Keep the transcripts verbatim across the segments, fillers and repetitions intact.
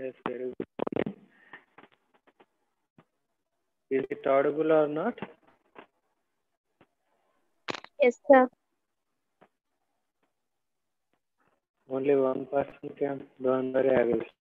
Yes, very good. Is it audible or not? Yes, sir. Only one person can. Don't worry, I will.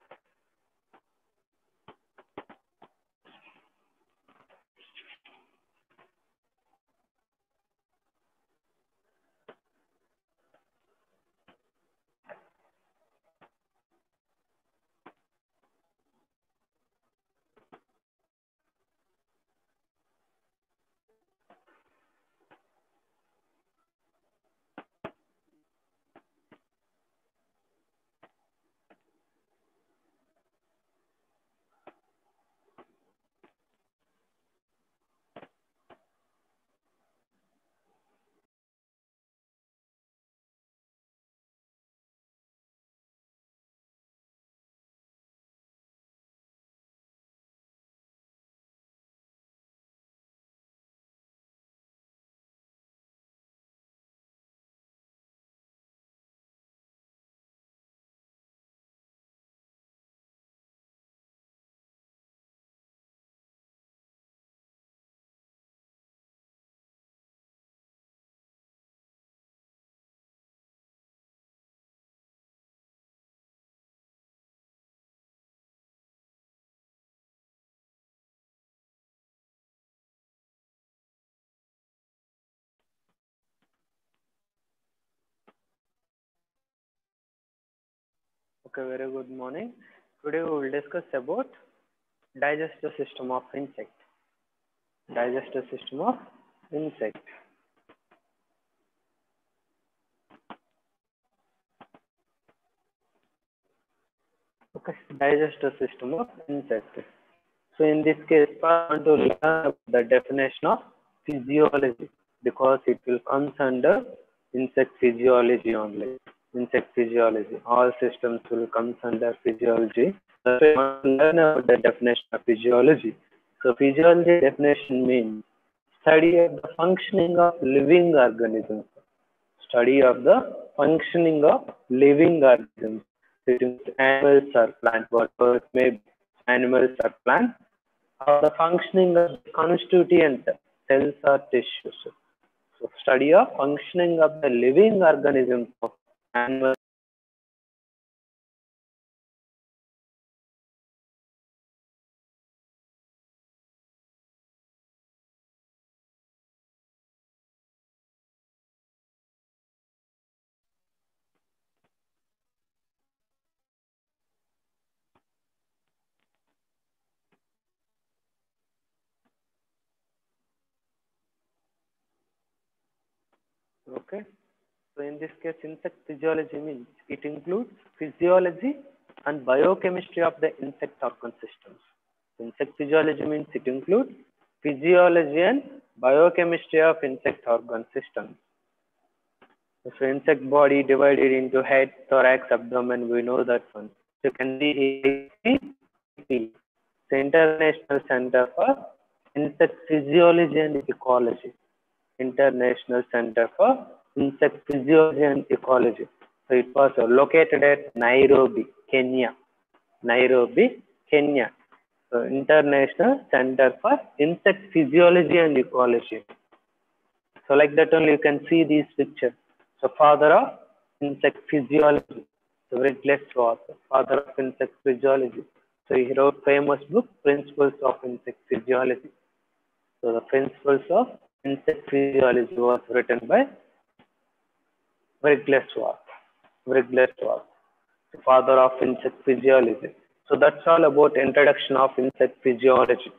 Okay, very good morning. Today we will discuss about digestive system of insect. Digestive system of insect. Okay, digestive system of insect. So in this case, I want to learn about the definition of physiology because it will come under insect physiology only. Insect physiology. All systems will come under physiology. So I want to learn about the definition of physiology. So physiology definition means study of the functioning of living organisms. Study of the functioning of living organisms. It means animals or plants, whatever it may be. Animals or plants, or the functioning of constituent cells or tissues. So study of functioning of the living organisms of animals. Okay. So in this case, insect physiology means it includes physiology and biochemistry of the insect organ systems. Insect physiology means it includes physiology and biochemistry of insect organ systems. So insect body divided into head, thorax, abdomen, we know that one. You can see the International Center for Insect Physiology and Ecology. International Center for Insect Physiology and Ecology. So it was located at Nairobi, Kenya. Nairobi, Kenya. So International Center for Insect Physiology and Ecology. So like that only you can see these pictures. So father of insect physiology. So Ridley Schwartz, father of insect physiology. So he wrote famous book, Principles of Insect Physiology. So the Principles of Insect Physiology was written by Ridley Schwartz. Ridley Schwartz, father of insect physiology. So that's all about introduction of insect physiology.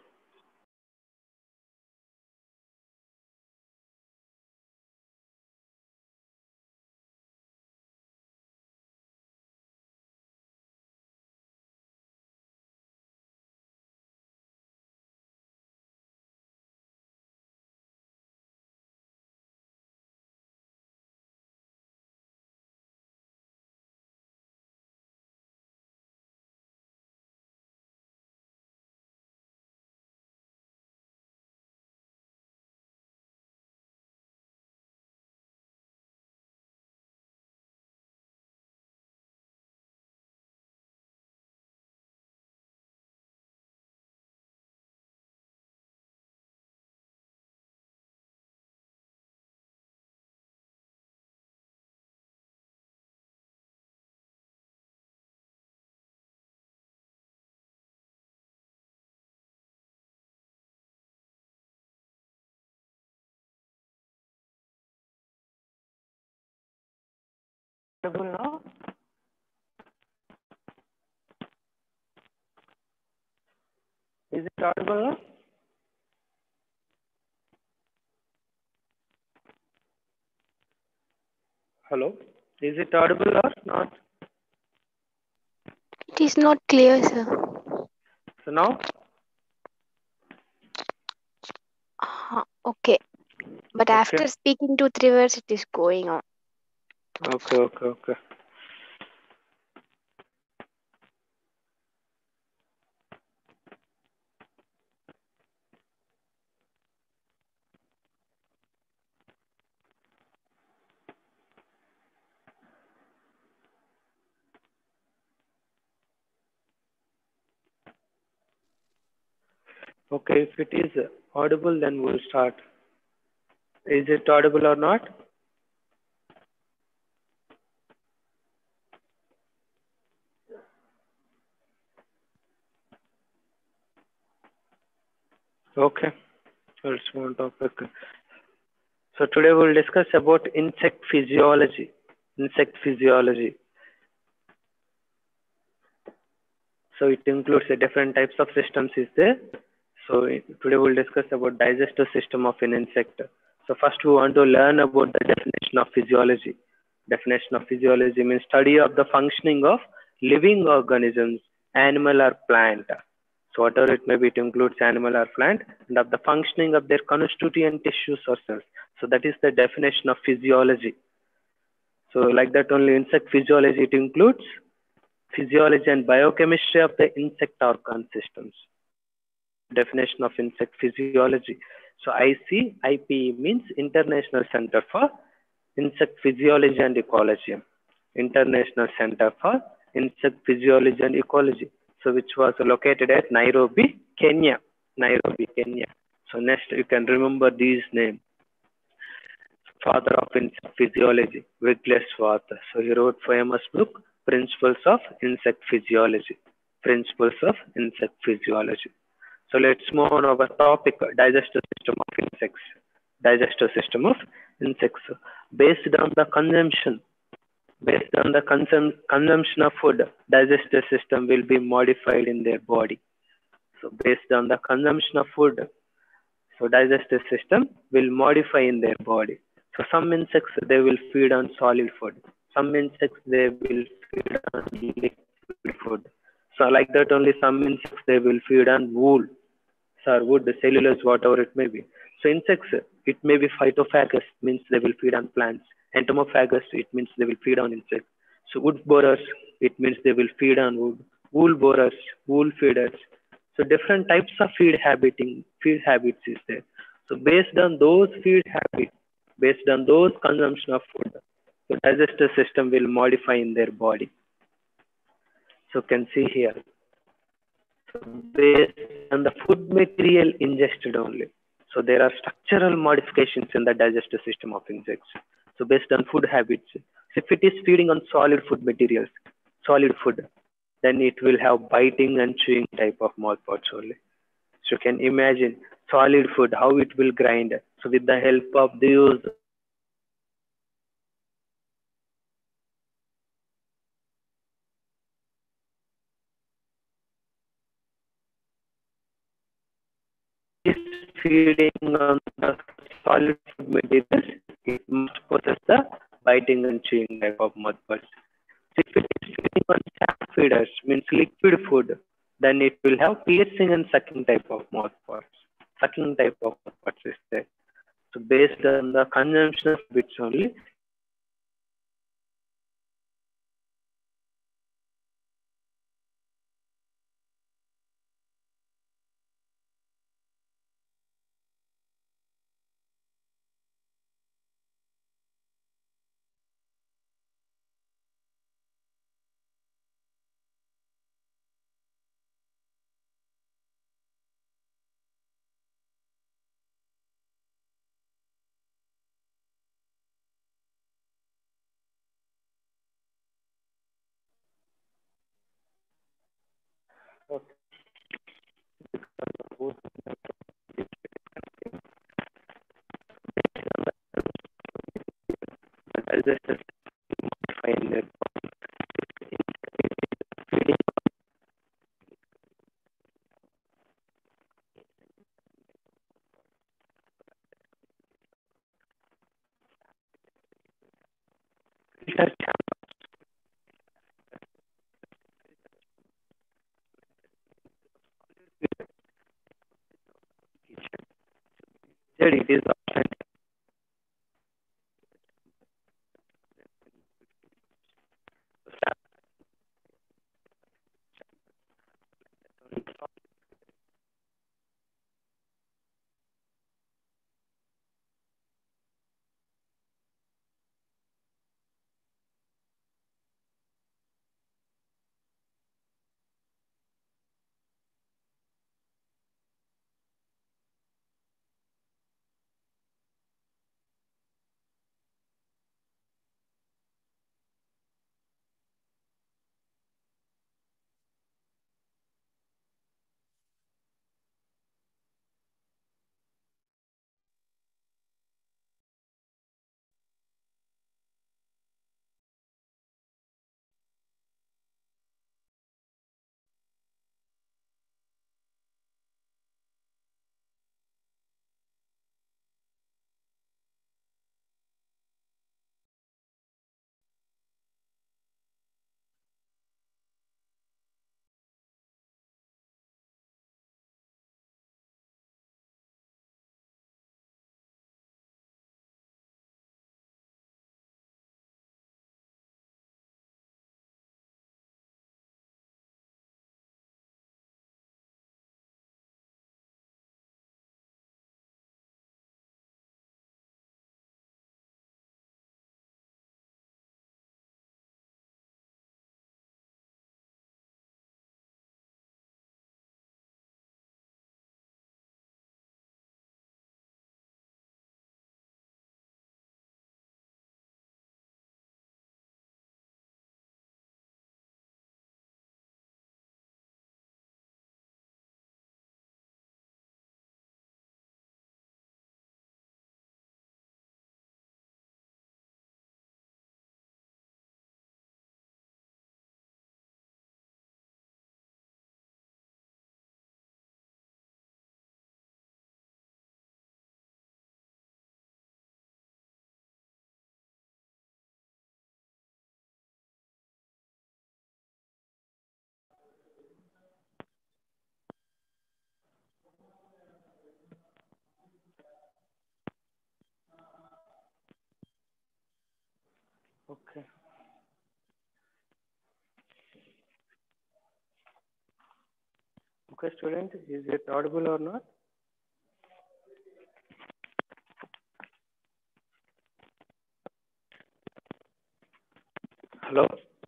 audible now? Is it audible now? Hello? Is it audible or not? It is not clear, sir. So now? Uh, okay. But Okay. after speaking two, three words, it is going on. Okay, okay, okay. Okay, if it is audible, then we'll start. Is it audible or not? Okay, let's move on topic. So today we'll discuss about insect physiology. Insect physiology. So it includes the different types of systems is there. So today we'll discuss about digestive system of an insect. So first we want to learn about the definition of physiology. Definition of physiology means study of the functioning of living organisms, animal or plant. So whatever it may be, it includes animal or plant, and of the functioning of their constituent tissues or cells. So that is the definition of physiology. So like that only insect physiology, it includes physiology and biochemistry of the insect organ systems. Definition of insect physiology. So I C I P E means International Center for Insect Physiology and Ecology. International Center for Insect Physiology and Ecology. So which was located at Nairobi, Kenya. Nairobi, Kenya. So next you can remember these names. Father of insect physiology, Wigglesworth. So he wrote famous book, Principles of Insect Physiology. Principles of Insect Physiology. So let's move on our topic, digestive system of insects. Digestive system of insects. Based on the consumption, based on the consum- consumption of food, digestive system will be modified in their body. So based on the consumption of food, so digestive system will modify in their body. So some insects they will feed on solid food. Some insects they will feed on liquid food. So like that only some insects they will feed on wool, or wood, cellulose, whatever it may be. So insects it may be phytophagous means they will feed on plants. Entomophagus it means they will feed on insects. So wood borers it means they will feed on wood. Wool borers, wool feeders. So different types of feed habiting, feed habits is there. So based on those feed habits, based on those consumption of food, the digestive system will modify in their body. So you can see here. So based on the food material ingested only. So there are structural modifications in the digestive system of insects. So based on food habits, if it is feeding on solid food materials, solid food, then it will have biting and chewing type of mouth parts only. So you can imagine solid food, how it will grind. So with the help of the use is feeding on the solid food materials, it must possess the biting and chewing type of mouth parts. If it is feeding on sap feeders, means liquid food, then it will have piercing and sucking type of mouth parts. Sucking type of mouth parts is there. So based on the consumption of bits only, digestive modify in their culture chamber. It is often okay. Okay, student, is it audible or not? Hello?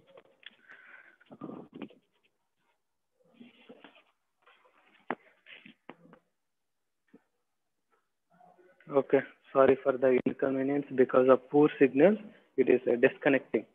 Okay, sorry for the inconvenience because of poor signal. It is uh, disconnecting.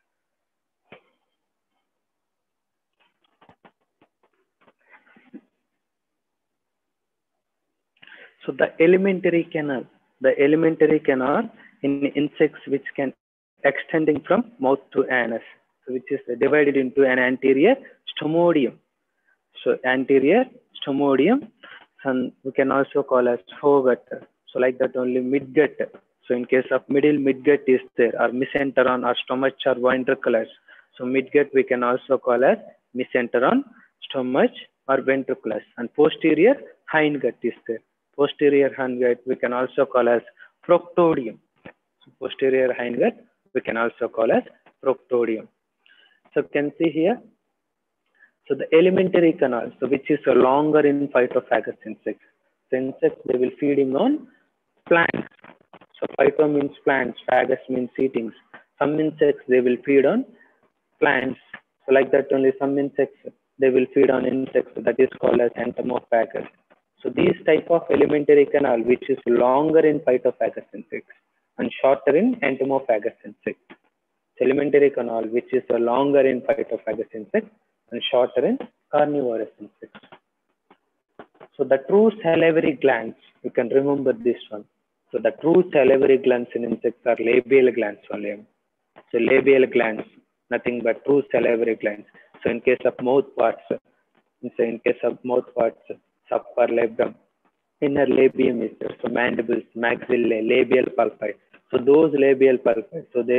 So the alimentary canal, the alimentary canal in insects which can extending from mouth to anus, so which is divided into an anterior stomodium. So anterior stomodium, and we can also call as foregut. So like that only midgut. So in case of middle, midgut is there, or mesenteron or stomach or ventriculus. So midgut we can also call as mesenteron, stomach or ventriculus, and posterior hindgut is there. Posterior hindgut we can also call as proctodium. So posterior hindgut we can also call as proctodium. So you can see here. So the alimentary canal, so which is longer in phytophagous insects. So insects, they will feeding on plants. So phyto means plants, phagous means eatings. Some insects, they will feed on plants. So like that only some insects, they will feed on insects, that is called as entomophagous. So these type of alimentary canal, which is longer in phytophagous insects and shorter in entomophagous insects. Alimentary canal, which is longer in phytophagous insects and shorter in carnivorous insects. So the true salivary glands, you can remember this one. So the true salivary glands in insects are labial glands only. So labial glands, nothing but true salivary glands. So in case of mouth parts, so in case of mouth parts, subper labrum, inner labium is there. So mandibles, maxillae, labial pulpi. So those labial pulpi, so they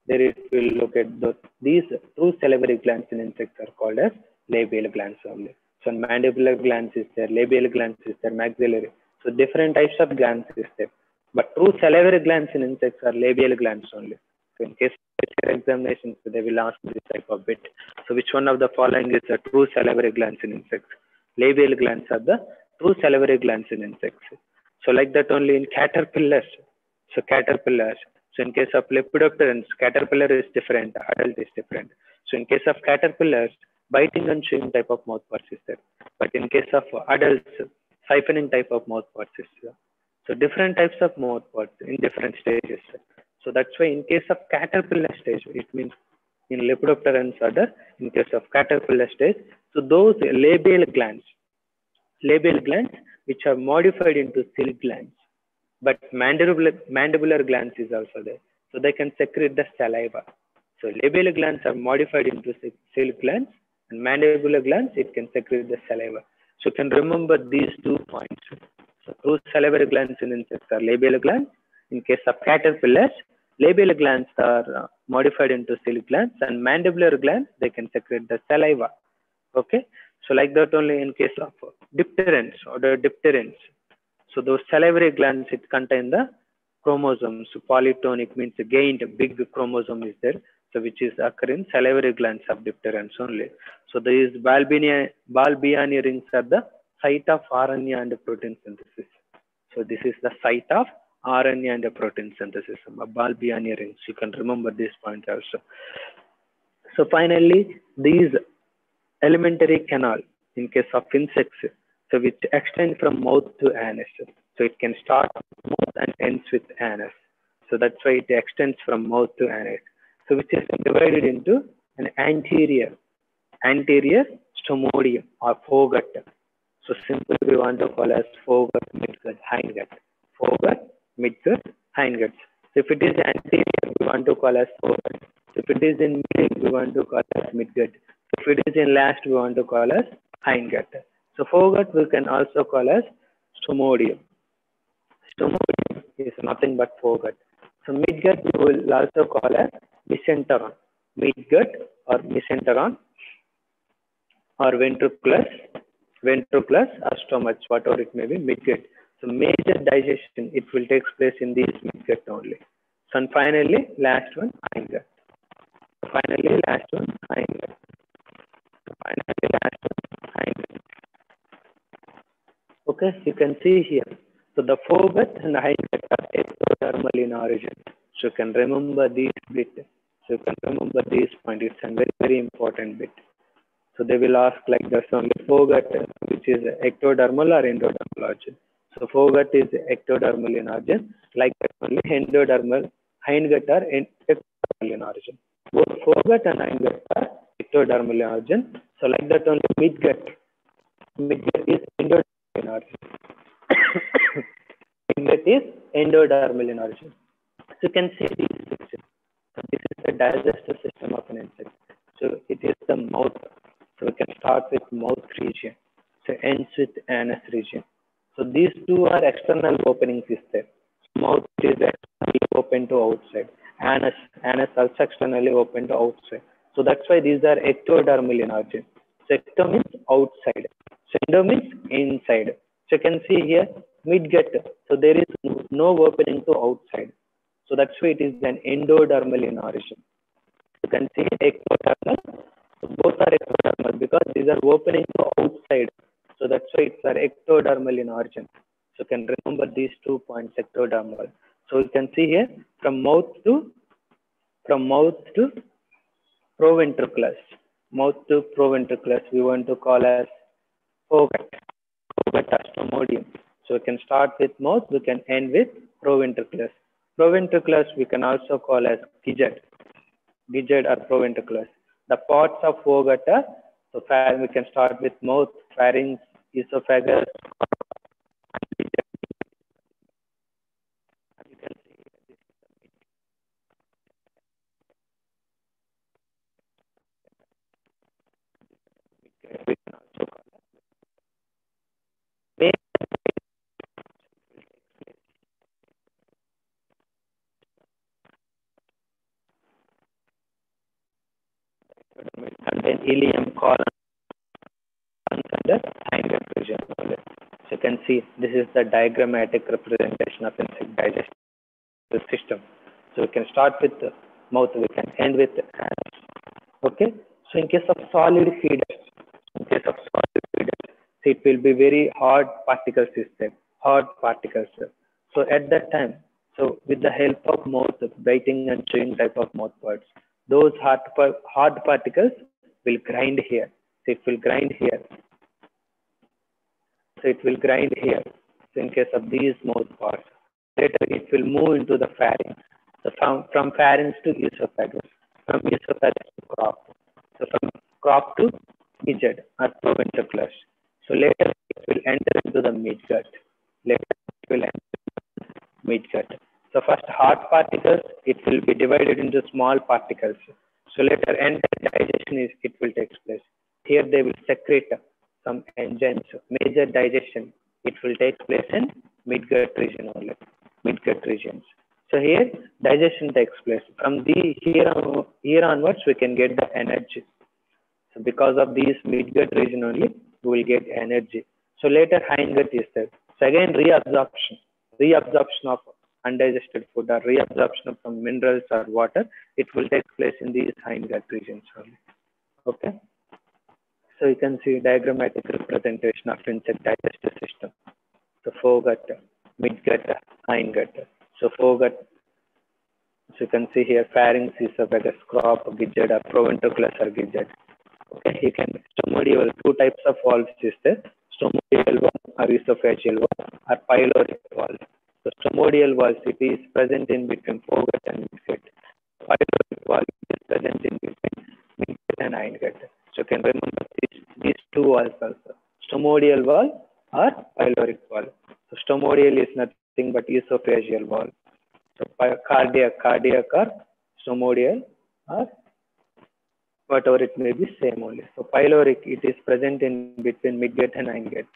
there it will look at the, these true salivary glands in insects are called as labial glands only. So mandibular glands is there, labial glands is there, maxillary. So different types of glands is there. But true salivary glands in insects are labial glands only. So in case of examinations, they will ask this type of bit. So which one of the following is a true salivary glands in insects? Labial glands are the true salivary glands in insects. So like that only in caterpillars. So caterpillars. So in case of lepidopterans, caterpillar is different, adult is different. So in case of caterpillars, biting and chewing type of mouth parts is there. But in case of adults, siphoning type of mouth parts is there. So different types of mouth parts in different stages. So that's why in case of caterpillar stage, it means in lepidopterans order, in case of caterpillar stage, so those labial glands, labial glands which are modified into silk glands, but mandibular, mandibular glands is also there. So they can secrete the saliva. So labial glands are modified into silk glands, and mandibular glands, it can secrete the saliva. So you can remember these two points. So true salivary glands in insects are labial glands. In case of caterpillars, labial glands are uh, modified into silk glands, and mandibular glands, they can secrete the saliva. Okay. So like that only in case of dipterans or the dipterans. So those salivary glands, it contain the chromosomes. So polytonic means gained big chromosome is there. So which is occurring salivary glands of dipterans only. So these Balbiani rings are the site of R N A and protein synthesis. So this is the site of R N A and protein synthesis. Balbiani rings. You can remember this point also. So finally, these alimentary canal in case of insects, so which extend from mouth to anus. So it can start with mouth and ends with anus. So that's why it extends from mouth to anus. So which is divided into an anterior, anterior stomodium or foregut. So simply we want to call as foregut, midgut, hindgut. Foregut, midgut, hindgut. So if it is anterior, we want to call as foregut. If it is in middle, we want to call as midgut. If it is in last, we want to call as hindgut. So foregut we can also call as stomodium. Stomodium is nothing but foregut. So midgut we will also call as mesenteron. Midgut or mesenteron or ventriculus, ventriculus or stomach, whatever it may be, midgut. So major digestion, it will take place in these midgut only. So and finally, last one, hindgut. Finally, last one, hindgut. Finally, last one, hindgut. Okay, you can see here. So the foregut and the hindgut are ectodermal in origin. So you can remember these bit. So you can remember these points. It's a very, very important bit. So they will ask like this only foregut, which is ectodermal or endodermal origin. So foregut is ectodermal in origin. Like that only endodermal, hindgut are ectodermal in origin. Both foregut and hindgut are ectodermal in origin. So like that only midgut. Midgut is endodermal in origin. Midgut is endodermal in origin. So you can see these pictures. So this is the digestive system of an insect. So it is the mouth. So we can start with mouth region. So ends with anus region. So these two are external openings is there. Mouth is externally open to outside. Anus, anus also externally open to outside. So that's why these are ectodermal in origin. So ecto means outside. So endo means inside. So you can see here midgut. So there is no opening to outside. So that's why it is an endodermal in origin. You can see ectodermal. So both are ectodermal because these are opening to outside. So that's why it's are ectodermal in origin. So you can remember these two points, ectodermal. So you can see here from mouth to from mouth to proventriculus. Mouth to proventriculus we want to call as foregut. Foregut or stomodium. So we can start with mouth, we can end with proventriculus. Proventriculus we can also call as gizzard. Gizzard or proventriculus. The parts of foregut are, so we can start with mouth, pharynx, esophagus, you can see we can also call as You can see this is the diagrammatic representation of insect digestive system. So we can start with the mouth, we can end with hands. Okay. So in case of solid feeders, in case of solid feeders, it will be very hard particles system, hard particles. So at that time, so with the help of mouth, biting and chewing type of mouth parts, those hard, hard particles will grind here. So it will grind here. So it will grind here. So in case of these mouth parts, later it will move into the pharynx. So from, from pharynx to esophagus, from esophagus to crop. So from crop to midgut or proventriculus. So later it will enter into the midgut. Later it will enter midgut. So first hard particles, it will be divided into small particles. So later entire digestion is it will take place. Here they will secrete some enzymes. Major digestion, it will take place in midgut region only. Midgut regions. So here digestion takes place. From the here on, here onwards we can get the energy. So because of these midgut region only, we will get energy. So later hindgut is there. So again reabsorption, reabsorption of undigested food or reabsorption from minerals or water, it will take place in these hindgut regions only. Okay. So you can see diagrammatic representation of insect digestive system. So foregut, midgut, hindgut. So foregut, so you can see here pharynx, esophagus, crop, gidget, or proventriculus or gidget. Okay, you can stomodial, two types of valves is there. Stomodial valve or esophageal valve or pyloric valve. So stomodial valve, it is present in between foregut and midgut. Pyloric valve is present in between midgut and hindgut. So you can remember these, these two valves also. Stomodial valve or pyloric valve. So stomodial is nothing but esophageal valve. So cardiac, cardiac or stomodial or whatever it may be, same only. So pyloric, it is present in between midgut and hindgut.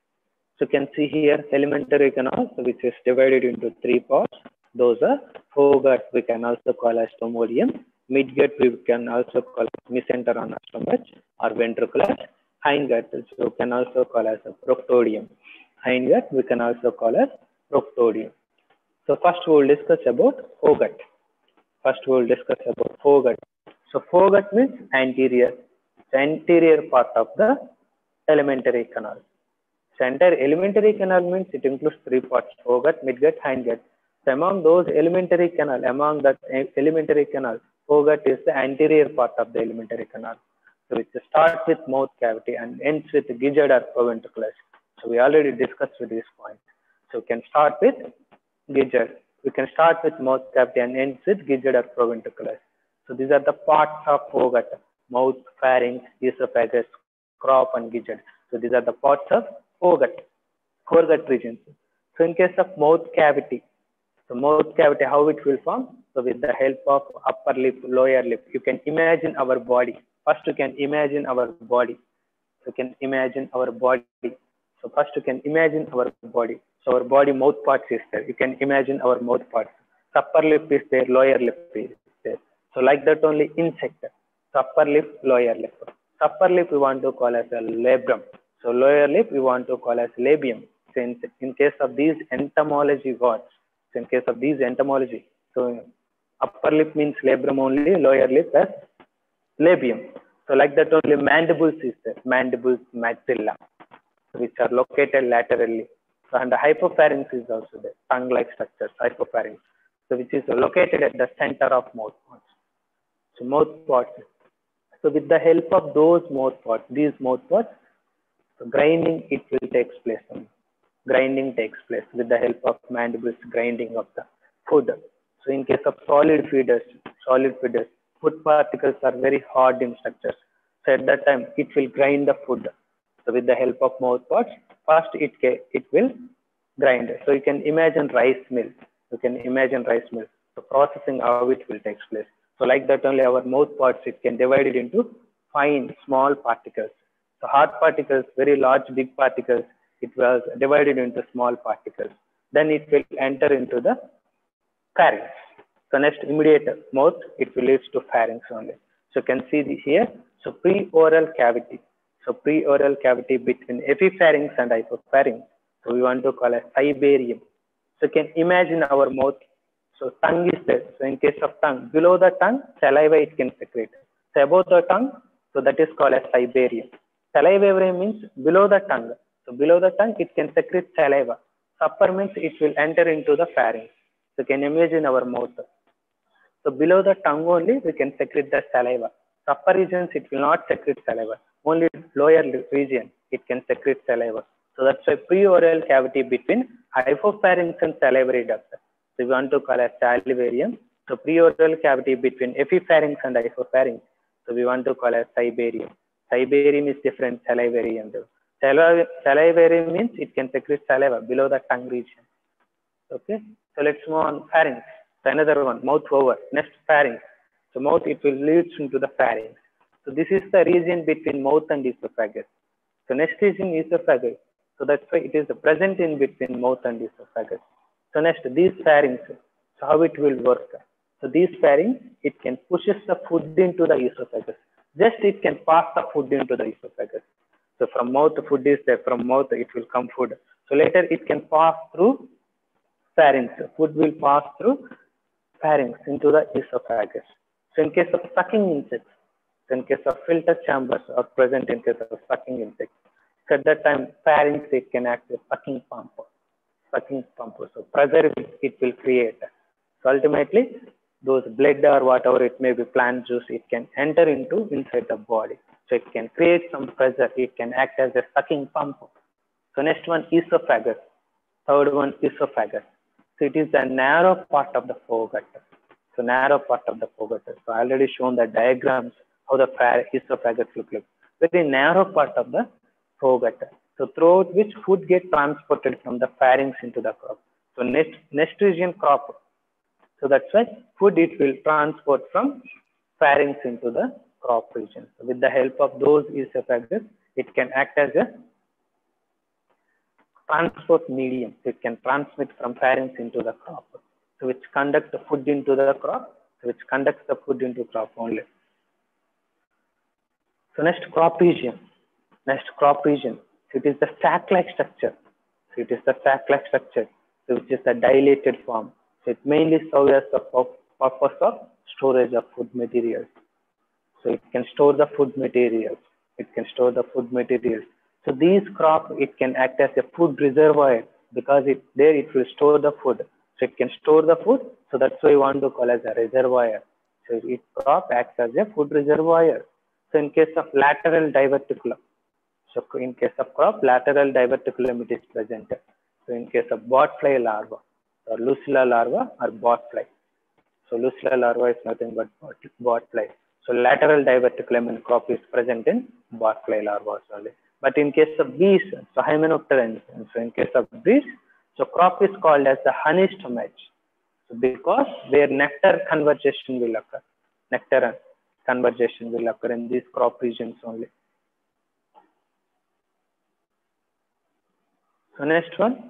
So you can see here alimentary canal, so which is divided into three parts. Those are foregut, we can also call as stomodium. Midgut, we can also call as mesenteron or stomach or ventriculus. Hindgut, so we can also call as a proctodium. Hindgut, we can also call as proctodium. So first we will discuss about foregut. First we will discuss about foregut. So foregut means anterior, the anterior part of the alimentary canal. So entire alimentary canal means it includes three parts: foregut, midgut, hindgut. So among those alimentary canal, among that alimentary canal, foregut is the anterior part of the alimentary canal. So it starts with mouth cavity and ends with gidget or proventriculus. So we already discussed with this point. So we can start with gidget. We can start with mouth cavity and ends with gidget or proventriculus. So these are the parts of foregut: mouth, pharynx, esophagus, crop, and gidget. So these are the parts of foregut, foregut regions. So in case of mouth cavity, so mouth cavity, how it will form? So with the help of upper lip, lower lip, you can imagine our body. First you can imagine our body. So you can imagine our body. So first you can imagine our body. So our body mouth parts is there. You can imagine our mouth parts. So upper lip is there, lower lip is there. So like that only insect. So upper lip, lower lip. So upper lip we want to call as a labrum. So lower lip we want to call as labium. So in, in case of these entomology words, so in case of these entomology, so upper lip means labrum only, lower lip as labium. So like that only mandibles is there, mandibles, maxilla, which are located laterally. So and the hypopharynx is also there, tongue-like structures, hypopharynx. So which is located at the center of mouth parts. So mouth parts. So with the help of those mouth parts, these mouth parts, so grinding it will take place. Grinding takes place with the help of mandibles, grinding of the food. So in case of solid feeders, solid feeders, food particles are very hard in structures. So at that time, it will grind the food. So with the help of mouth parts, first it, it will grind. So you can imagine rice mill. You can imagine rice mill. So processing how it will take place. So like that only our mouth parts, it can divide it into fine, small particles. So hard particles, very large, big particles, it was divided into small particles. Then it will enter into the pharynx. So next immediate mouth, it will lead to pharynx only. So you can see the here. So pre-oral cavity. So pre-oral cavity between epipharynx and hypopharynx. So we want to call as cibarium. So you can imagine our mouth. So tongue is there. So in case of tongue, below the tongue, saliva it can secrete. So above the tongue, so that is called as cibarium. Salivarium means below the tongue. So below the tongue, it can secrete saliva. Upper means it will enter into the pharynx. So you can imagine our mouth. So below the tongue only, we can secrete the saliva. Upper regions, it will not secrete saliva. Only lower region, it can secrete saliva. So that's why pre-oral cavity between hypopharynx and salivary duct. So we want to call as salivarium. So pre-oral cavity between epipharynx and hypopharynx. So we want to call as cibarium. Cibarium is different, salivarium. Salivarium means it can secrete saliva below the tongue region. Okay. So let's move on pharynx. So another one, mouth over. Next, pharynx. So mouth, it will lead into the pharynx. So this is the region between mouth and esophagus. So next is in esophagus. So that's why it is present in between mouth and esophagus. So next, these pharynx. So how it will work? So these pharynx, it can pushes the food into the esophagus. Just it can pass the food into the esophagus. So from mouth, the food is there. From mouth, it will come food. So later it can pass through pharynx. Food will pass through pharynx into the esophagus. So in case of sucking insects, so in case of filter chambers are present in case of sucking insects. So at that time, pharynx, it can act as sucking pump. Sucking pump. So pressure it will create. So ultimately, those blood or whatever it may be, plant juice, it can enter into inside the body. So it can create some pressure. It can act as a sucking pump. So next one, esophagus. Third one, esophagus. So it is the narrow part of the foregut. So narrow part of the foregut. So I already shown the diagrams how the esophagus look like. Very narrow part of the foregut. So throughout which food get transported from the pharynx into the crop. So next next region, crop. So that's why food it will transport from pharynx into the crop region. So with the help of those esophagus, it can act as a transport medium. So it can transmit from pharynx into the crop. So which conduct the food into the crop, so which conducts the food into crop only. So next, crop region. Next, crop region. So it is the sac-like structure. So it is the sac-like structure, so which is the dilated form. So it mainly serves as the purpose of storage of food materials. So it can store the food materials. It can store the food materials. So these crop, it can act as a food reservoir because it there it will store the food. So it can store the food. So that's why we want to call as a reservoir. So it crop acts as a food reservoir. So in case of lateral diverticulum, so in case of crop, lateral diverticulum it is present. So in case of botfly larva or lucilla larva or botfly. So lucilla larva is nothing but botfly. So lateral diverticulum in crop is present in botfly larva only. But in case of bees, so hymenopterans, so in case of bees, so crop is called as the honey stomach. So because their nectar conversion will occur. Nectar conversion will occur in these crop regions only. So next one,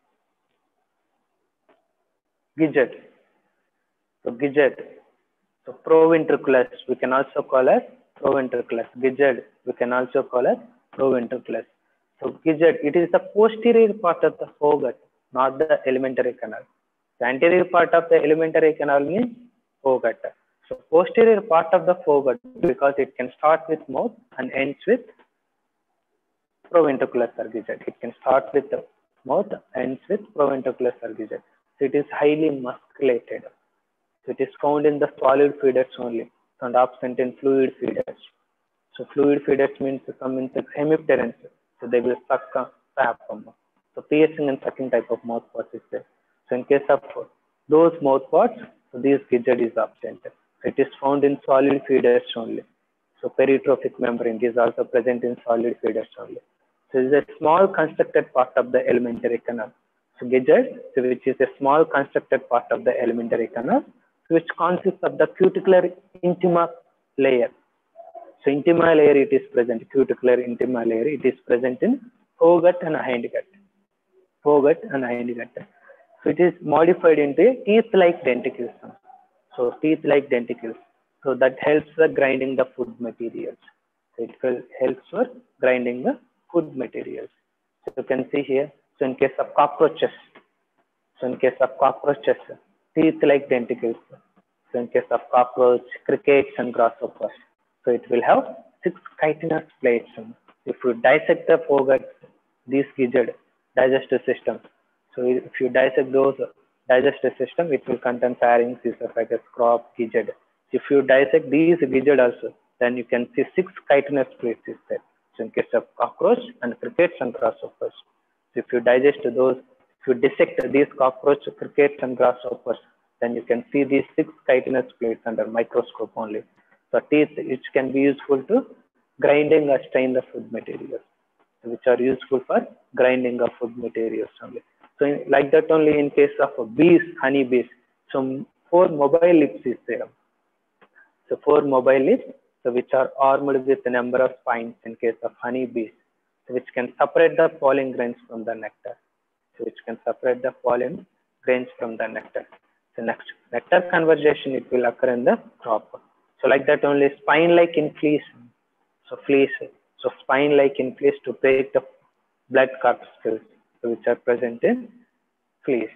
gizzard. So gizzard. So proventriculus, we can also call as proventriculus. Gizzard, we can also call as proventriculus. So gizzard, it is the posterior part of the foregut, not the alimentary canal. The anterior part of the alimentary canal means foregut. So posterior part of the foregut, because it can start with mouth and ends with proventriculus or gizzard. It can start with the mouth, ends with proventriculus or gizzard. So it is highly musculated. So it is found in the solid feeders only and absent in fluid feeders. So fluid feeders means some insects, hemipterans. So they will suck sap. So piercing and sucking type of mouth parts is there. So in case of those mouth parts, so this gizzard is absent. So it is found in solid feeders only. So peritrophic membrane is also present in solid feeders only. So it is a small constructed part of the alimentary canal. So gizzard, so which is a small constructed part of the alimentary canal, which consists of the cuticular intima layer. So intima layer it is present, cuticular intima layer, it is present in foregut and hindgut. Foregut and hindgut. So it is modified into a teeth-like denticles. So teeth-like denticles. So that helps for grinding the food materials. So it will helps for grinding the food materials. So you can see here. So in case of cockroaches, so in case of cockroaches, teeth-like denticles. So in case of cockroach, crickets and grasshoppers, so it will have six chitinous plates. If you dissect the foregut, these gizzard digestive system. So if you dissect those digestive system, it will contain pharynx, esophagus, crop, gizzard. If you dissect these gizzard also, then you can see six chitinous plates is there. So in case of cockroach and crickets and grasshoppers. So if you digest those, if you dissect these cockroach, crickets and grasshoppers, then you can see these six chitinous plates under microscope only. So teeth, which can be useful to grinding or strain the food materials, which are useful for grinding of food materials only. So in, like that only in case of bees, honey bees, so four mobile lips is there. So four mobile lips, so which are armed with a number of spines in case of honey bees, so which can separate the pollen grains from the nectar. So which can separate the pollen grains from the nectar. So next, nectar conversion, it will occur in the crop. So like that only spine-like in fleas. So fleas, so spine-like in fleas to break the blood corpuscles, so which are present in fleas.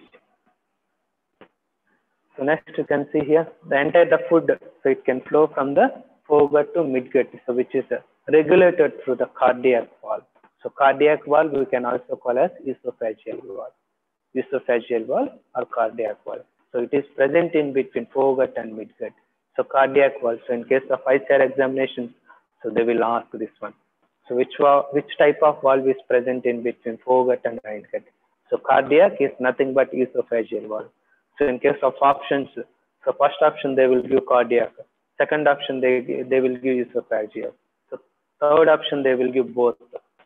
So next you can see here the entire the food, so it can flow from the foregut to midgut, so which is regulated through the cardiac valve. So cardiac valve we can also call as esophageal valve, esophageal valve or cardiac valve. So it is present in between foregut and midgut. So cardiac valve. So in case of I C A R examinations, so they will ask this one. So which which type of valve is present in between foregut and hindgut? So cardiac is nothing but esophageal valve. So in case of options, so first option they will give cardiac. Second option they they will give esophageal. So third option they will give both.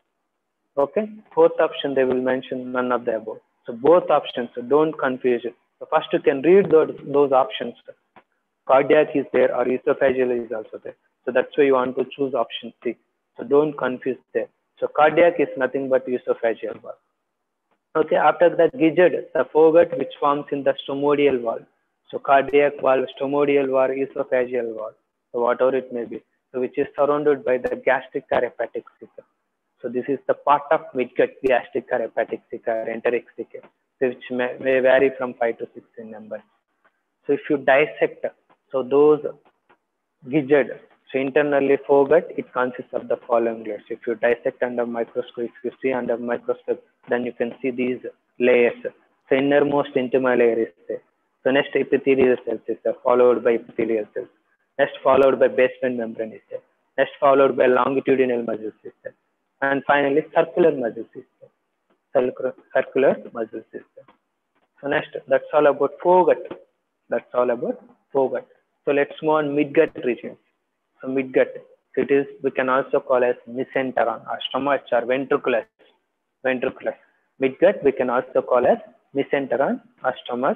Okay. Fourth option they will mention none of the above. So both options, so don't confuse it. So first you can read those those options. Cardiac is there or esophageal is also there. So that's why you want to choose option C. So don't confuse there. So cardiac is nothing but esophageal valve. Okay, after that gizzard, the foregut which forms in the stomodeal valve. So cardiac valve, stomodeal valve, esophageal valve. So whatever it may be. So which is surrounded by the gastric or hepatic cica. So this is the part of midgut, gastric or hepatic cica or enteric cica, which may, may vary from five to six in number. So if you dissect, so those gizzard, so internally foregut, it consists of the following layers. If you dissect under microscope, if you see under microscope, then you can see these layers. So innermost intima layer is there. So next epithelial cells is there, followed by epithelial cells. Next followed by basement membrane is there. Next followed by longitudinal muscle system. And finally circular muscle system. Circular, circular muscle system. So next, that's all about foregut. That's all about foregut. So let's move on midgut region. So midgut, so it is, we can also call as mesenteron or stomach or ventriculus. Ventriculus. Midgut we can also call as mesenteron or stomach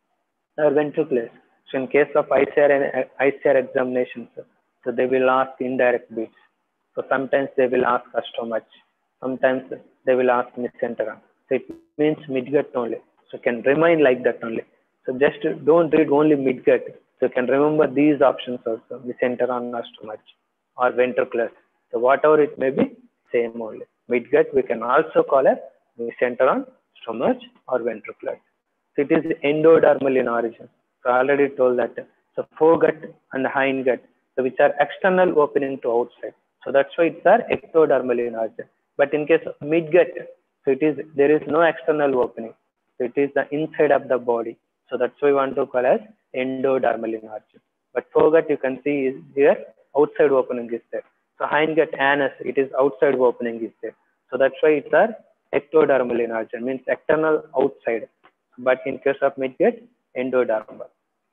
or ventriculus. So in case of I C A R, I C A R examinations, so they will ask indirect bits. So sometimes they will ask stomach, sometimes they will ask mesenteron. So it means midgut only. So can remain like that only. So just don't read only midgut. So you can remember these options also, mesenteron or stomach or ventriculus. So whatever it may be, same only. Midgut we can also call as mesenteron, stomach or ventriculus. So it is endodermal in origin. So I already told that. So foregut and hindgut, so which are external opening to outside. So that's why it's are ectodermal in origin. But in case of midgut, so it is, there is no external opening. So it is the inside of the body. So that's why we want to call as endodermal in origin. But foregut you can see is here outside opening is there. So hindgut anus, it is outside opening is there. So that's why it's are ectodermal in origin, means external outside. But in case of midgut, endodermal.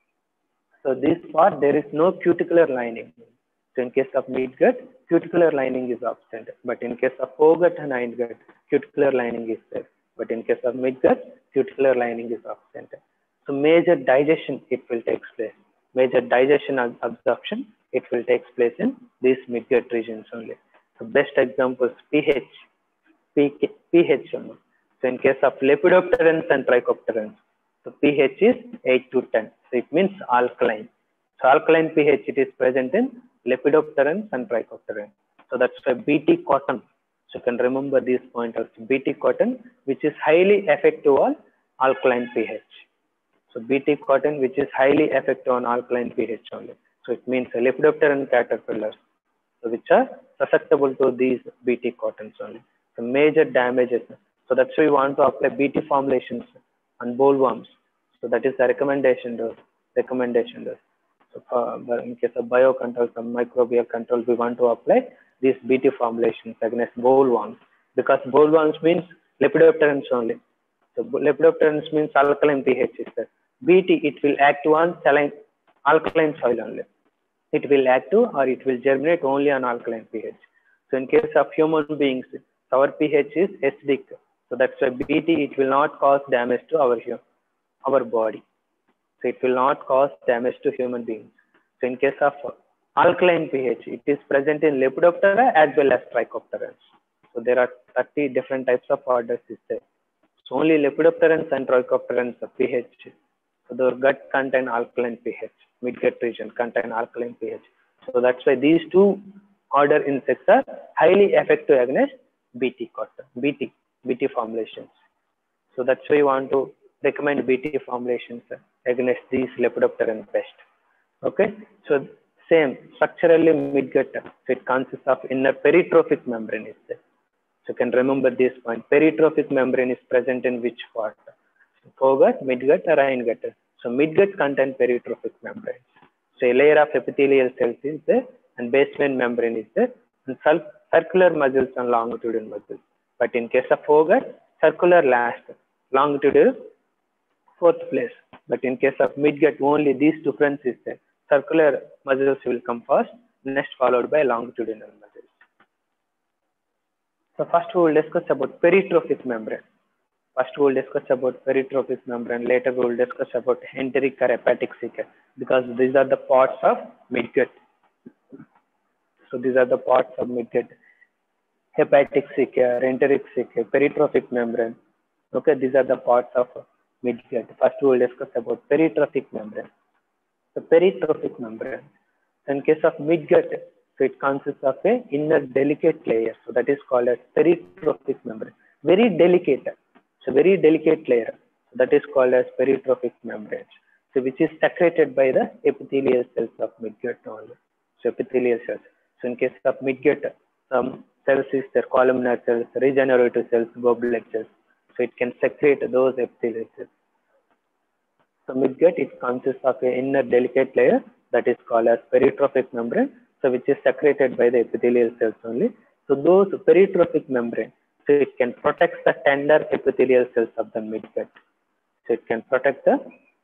So this part there is no cuticular lining. So in case of midgut, cuticular lining is absent. But in case of foregut and hindgut, cuticular lining is there. But in case of midgut, cuticular lining is absent. So major digestion, it will take place. Major digestion and absorption, it will take place in these midgut regions only. So best examples, pH, pH. So in case of lepidopterans and trichopterans, so pH is eight to ten. So it means alkaline. So alkaline pH, it is present in lepidopterans and trichopterans. So that's why B T cotton. So you can remember these pointers. Bt cotton, which is highly effective on alkaline pH. So Bt cotton, which is highly effective on alkaline pH only. So it means Lepidopteran caterpillars, so which are susceptible to these Bt cottons only. So major damages. So that's why we want to apply Bt formulations on bollworms. So that is the recommendation dose. Recommendation dose. So for, in case of biocontrol, some microbial control, we want to apply these Bt formulations against bollworms, because bollworms means Lepidopterans only. So Lepidopterans means alkaline pH is there. Bt, it will act on saline, alkaline soil only. It will active or it will germinate only on alkaline pH. So in case of human beings, our pH is acidic. So that's why Bt, it will not cause damage to our, our body. So it will not cause damage to human beings. So in case of alkaline pH, it is present in Lepidoptera as well as Trichopterans. So there are thirty different types of orders is there. So only Lepidopterans and Trichopterans pH. So the gut contain alkaline pH. Midgut region contain alkaline pH. So that's why these two order insects are highly effective against Bt cotton, Bt, Bt formulations. So that's why you want to recommend Bt formulations against these Lepidopteran pests. Okay, so same structurally midgut. So it consists of inner peritrophic membrane is there. So you can remember this point. Peritrophic membrane is present in which part? Foregut, midgut, or hindgut. So midgut contain peritrophic membrane. So a layer of epithelial cells is there, and basement membrane is there, and circular muscles and longitudinal muscles. But in case of foregut, circular last, longitudinal fourth place. But in case of midgut, only these two fronts is there. Circular muscles will come first, next followed by longitudinal muscles. So first we will discuss about peritrophic membrane. First we will discuss about peritrophic membrane. Later we will discuss about enteric or hepatic cecca, because these are the parts of midgut. So these are the parts of midgut. Hepatic cecca, enteric cecca, peritrophic membrane. Okay, these are the parts of midgut. First we will discuss about peritrophic membrane. The peritrophic membrane. In case of midgut, so it consists of a inner delicate layer. So that is called as peritrophic membrane. Very delicate. So very delicate layer. So that is called as peritrophic membrane. So which is secreted by the epithelial cells of midgut only. So epithelial cells. So in case of midgut, some cells is there, columnar cells, regenerative cells, goblet cells. So it can secrete those epithelial cells. So midgut, it consists of an inner delicate layer that is called as peritrophic membrane, so which is secreted by the epithelial cells only. So those peritrophic membrane, so it can protect the tender epithelial cells of the midgut. So it can protect the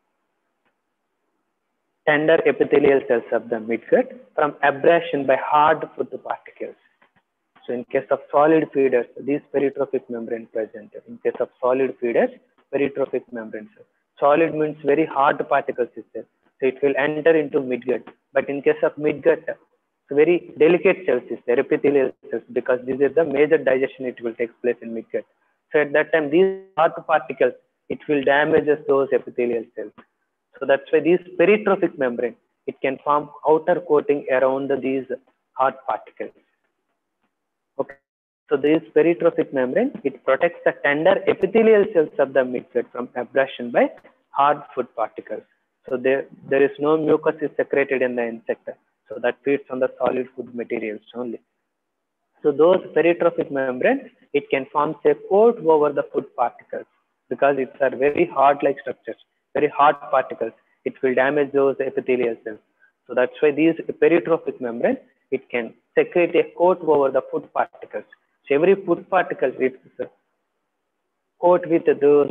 tender epithelial cells of the midgut from abrasion by hard food particles. So in case of solid feeders, these peritrophic membrane present. In case of solid feeders, peritrophic membranes. Solid means very hard particles is there. So it will enter into midgut. But in case of midgut, so very delicate cells is there, epithelial cells, because this is the major digestion it will take place in midgut. So at that time, these hard particles, it will damage those epithelial cells. So that's why these peritrophic membrane, it can form outer coating around these hard particles. Okay. So this peritrophic membrane, it protects the tender epithelial cells of the midgut from abrasion by hard food particles. So there, there is no mucus is secreted in the insect. So that feeds on the solid food materials only. So those peritrophic membrane, it can form a coat over the food particles, because it's a very hard-like structures, very hard particles. It will damage those epithelial cells. So that's why these peritrophic membrane, it can secrete a coat over the food particles. So every food particle is coated with those,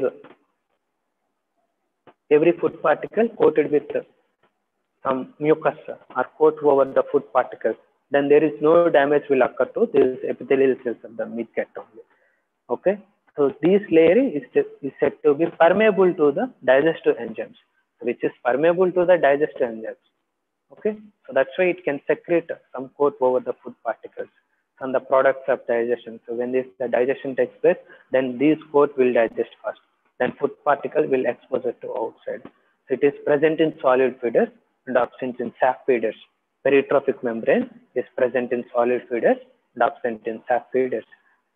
every food particle coated with some mucus or coat over the food particles. Then there is no damage will occur to these epithelial cells of the midgut only. Okay. So this layer is, is said to be permeable to the digestive enzymes, which is permeable to the digestive enzymes. Okay. So that's why it can secrete some coat over the food particles and the products of digestion. So when this the digestion takes place, then these coat will digest first. Then food particle will expose it to outside. So it is present in solid feeders and absent in sap feeders. Peritrophic membrane is present in solid feeders and absent in sap feeders.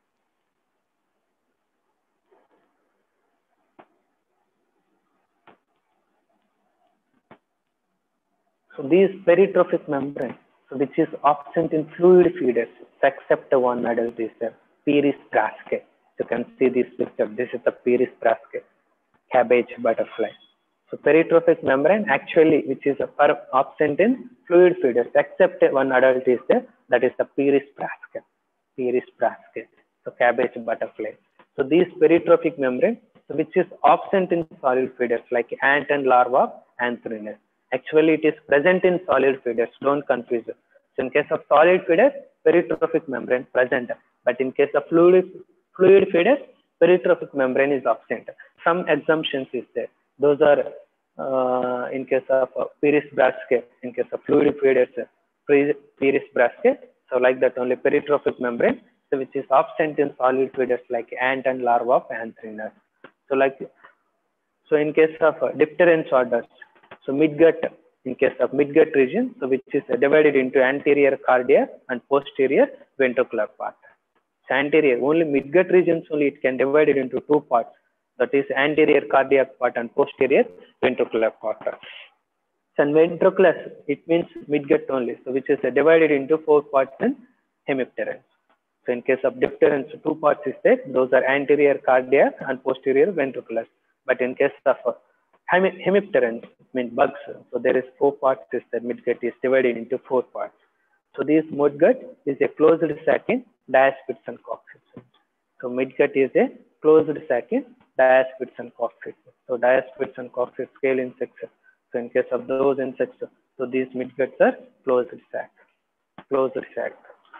So these peritrophic membrane, so which is absent in fluid feeders, except one adult is the Pieris brascae. You can see this picture. This is the Pieris brascae, cabbage butterfly. So peritrophic membrane actually, which is absent in fluid feeders, except one adult is there, that is the Pieris brascae. Pieris brascae. So cabbage butterfly. So these peritrophic membrane, which is absent in solid feeders like ant and larva of Anthracis. Actually, it is present in solid feeders. Don't confuse it. So in case of solid feeders, peritrophic membrane present. But in case of fluid fluid feeders, peritrophic membrane is absent. Some exemptions is there. Those are uh, in case of uh, Pieris brascae, in case of fluid feeders, Pieris brascae. So like that only peritrophic membrane, so which is absent in solid feeders like ant and larva of Anthracis. So like, so in case of uh, dipterans orders, so midgut, in case of midgut region, so which is uh, divided into anterior cardiac and posterior ventricular part. So anterior, only midgut regions only it can divide it into two parts. That is anterior cardiac part and posterior ventricular part. So ventriculus, it means midgut only, so which is uh, divided into four parts in hemipterans. So in case of dipterans, two parts is there. Those are anterior cardiac and posterior ventriculus. But in case of uh, hemipterans, mean bugs, so there is four parts is that midgut is divided into four parts. So this midgut is a closed sac in diasphyx and coccyx. So midgut is a closed sac in diasphyx and coccyx. So diasphyx and coccyx scale insects. So in case of those insects, so these midguts are closed sac. Closed sac.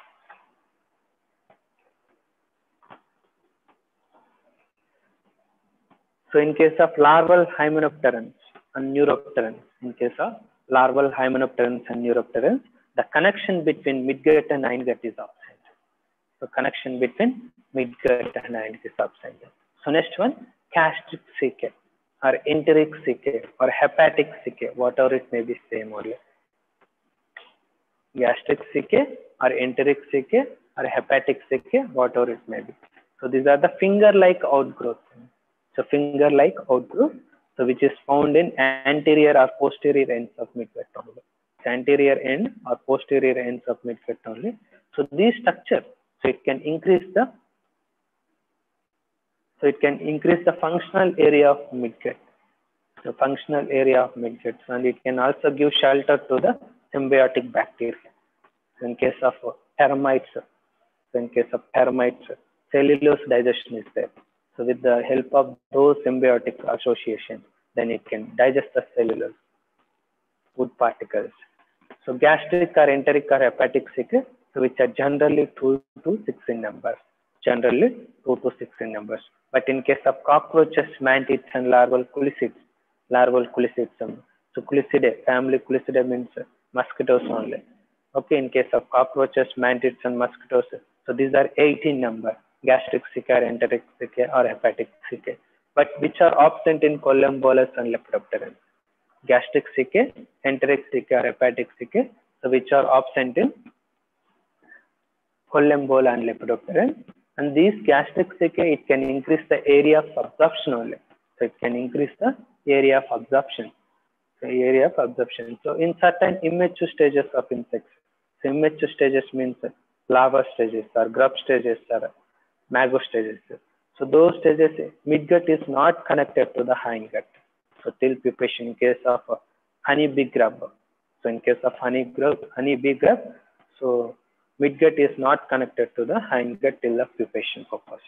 So in case of larval hymenopterans and neuropterans, in case of larval hymenopterans and neuropterans, the connection between midgut and hindgut is absent. So connection between midgut and hindgut is absent. So next one, gastric caecae or enteric caecae or hepatic caecae, whatever it may be, same only. Gastric caecae or enteric caecae or hepatic caecae, whatever it may be. So these are the finger-like outgrowths. So finger-like outgrowth, so which is found in anterior or posterior ends of midgut only. So anterior end or posterior ends of midgut only. So these structure, so it can increase the, so it can increase the functional area of midgut. So functional area of midgut, and it can also give shelter to the symbiotic bacteria. So in case of termites, so in case of termites, cellulose digestion is there. So with the help of those symbiotic associations, then it can digest the cellulose food particles. So gastric or enteric or hepatic caecae, so which are generally two to six in numbers. Generally two to six in numbers. But in case of cockroaches, mantids, and larval culicids, larval culicids, so culicidae, family culicidae means mosquitoes only. Okay, in case of cockroaches, mantids, and mosquitoes, so these are eighteen number. Gastric caecae, enteric caecae, or hepatic caecae, but which are absent in collembolus and lepidopterans. Gastric caecae, enteric caecae, or hepatic caecae, so which are absent in collembola and lepidopterans. And these gastric caecae, it can increase the area of absorption only. So it can increase the area of absorption. So area of absorption. So in certain immature stages of insects, so immature stages means larva stages or grub stages or mago stages. So those stages, midgut is not connected to the hindgut. So till pupation in case of honey bee grub. So in case of honey grub, honey bee grub, so midgut is not connected to the hindgut till the pupation purpose.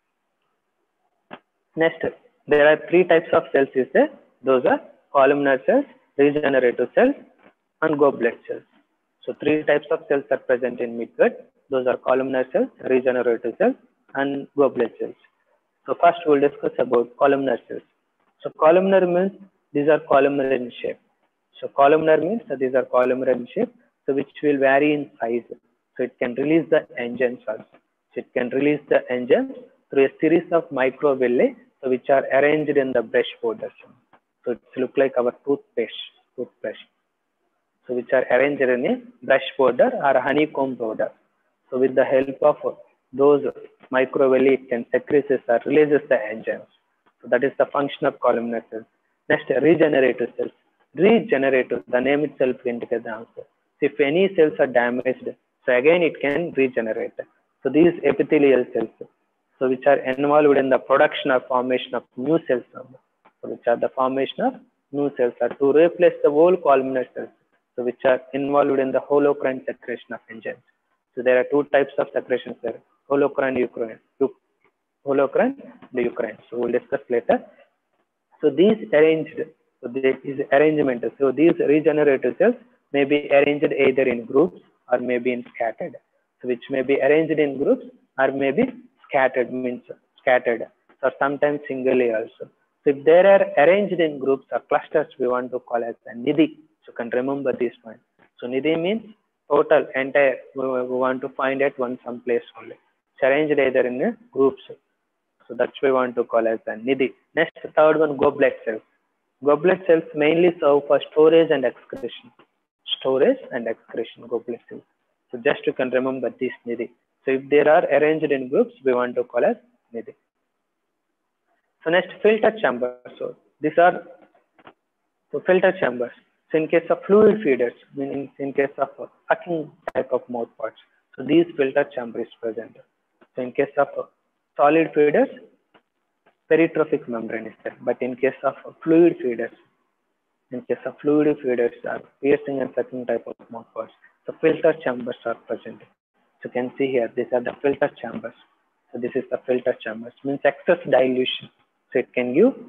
Next, there are three types of cells is there. Those are columnar cells, regenerative cells, and goblet cells. So three types of cells are present in midgut. Those are columnar cells, regenerative cells, and goblet cells. So first we'll discuss about columnar cells. So columnar means these are columnar in shape. So columnar means that these are columnar in shape, so which will vary in size. So it can release the enzymes also. So it can release the enzymes through a series of microvilli, so which are arranged in the brush borders. So it look like our toothpaste, toothbrush. So which are arranged in a brush border or a honeycomb border. So with the help of those microvilli, it can secretes or releases the enzymes. So that is the function of columnar cells. Next, regenerative cells. regenerative. The name itself indicates the answer. So if any cells are damaged, so again it can regenerate. So these epithelial cells, so which are involved in the production or formation of new cells, so which are the formation of new cells are to replace the old columnar cells, so which are involved in the holocrine secretion of enzymes. So there are two types of secretions there, holocrine, eucrine, holocrine, leucrine. So we'll discuss later. So these arranged, so this is arrangement. So these regenerative cells may be arranged either in groups or maybe in scattered. So which may be arranged in groups or may be scattered, means scattered, or sometimes singly also. So if they are arranged in groups or clusters, we want to call as a nidhi. So you can remember this point. So nidhi means total, entire, we want to find at one some place only. It's arranged either in groups. So that's what we want to call as a nidhi. Next, third one, goblet cells. Goblet cells mainly serve for storage and excretion. Storage and excretion, goblet cells. So just you can remember this nidhi. So if they are arranged in groups, we want to call as nidhi. So next, filter chambers. So these are so filter chambers. So in case of fluid feeders, meaning in case of sucking type of mouth parts, so these filter chamber is present. So in case of solid feeders, peritrophic membrane is there. But in case of fluid feeders, in case of fluid feeders are piercing and sucking type of mouth parts, so filter chambers are present. So you can see here, these are the filter chambers. So this is the filter chambers, means excess dilution. So it can give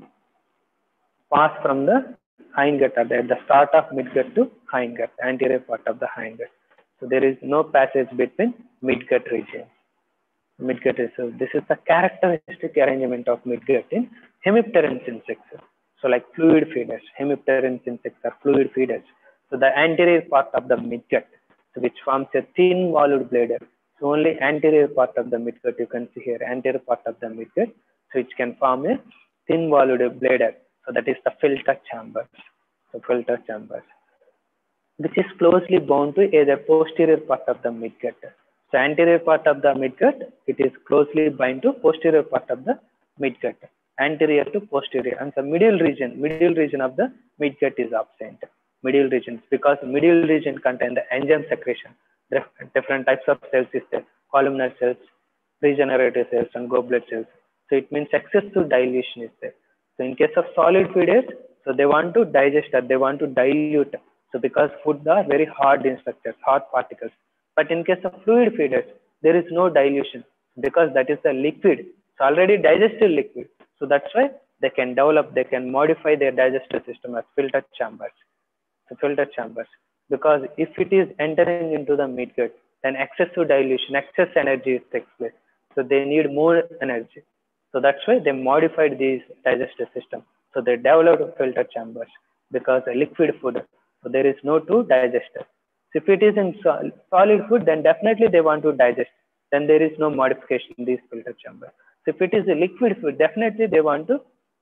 pass from the hindgut at the start of midgut to hindgut, anterior part of the hindgut. So there is no passage between midgut region. Midgut is, so this is the characteristic arrangement of midgut in hemipterans insects. So like fluid feeders, hemipterans insects are fluid feeders. So the anterior part of the midgut, so which forms a thin walled bladder. So only anterior part of the midgut, you can see here, anterior part of the midgut, so which can form a thin walled bladder. So that is the filter chambers. So filter chambers, which is closely bound to either posterior part of the midgut. So anterior part of the midgut, it is closely bound to posterior part of the midgut, anterior to posterior, and the middle region, middle region of the midgut is absent. Middle regions, because middle region contain the enzyme secretion. Different types of cells is there, columnar cells, regenerative cells, and goblet cells. So it means excessive dilution is there. So in case of solid feeders, so they want to digest or they want to dilute. So because foods are very hard in structure, hard particles. But in case of fluid feeders, there is no dilution because that is the liquid. It's already digested liquid. So that's why they can develop, they can modify their digestive system as filter chambers. So filter chambers. Because if it is entering into the midgut, then excessive dilution, excess energy takes place. So they need more energy. So that's why they modified these digestive system. So they developed filter chambers because a liquid food, so there is no to digest. So if it is in solid food, then definitely they want to digest. Then there is no modification in these filter chambers. So if it is a liquid food, definitely they want to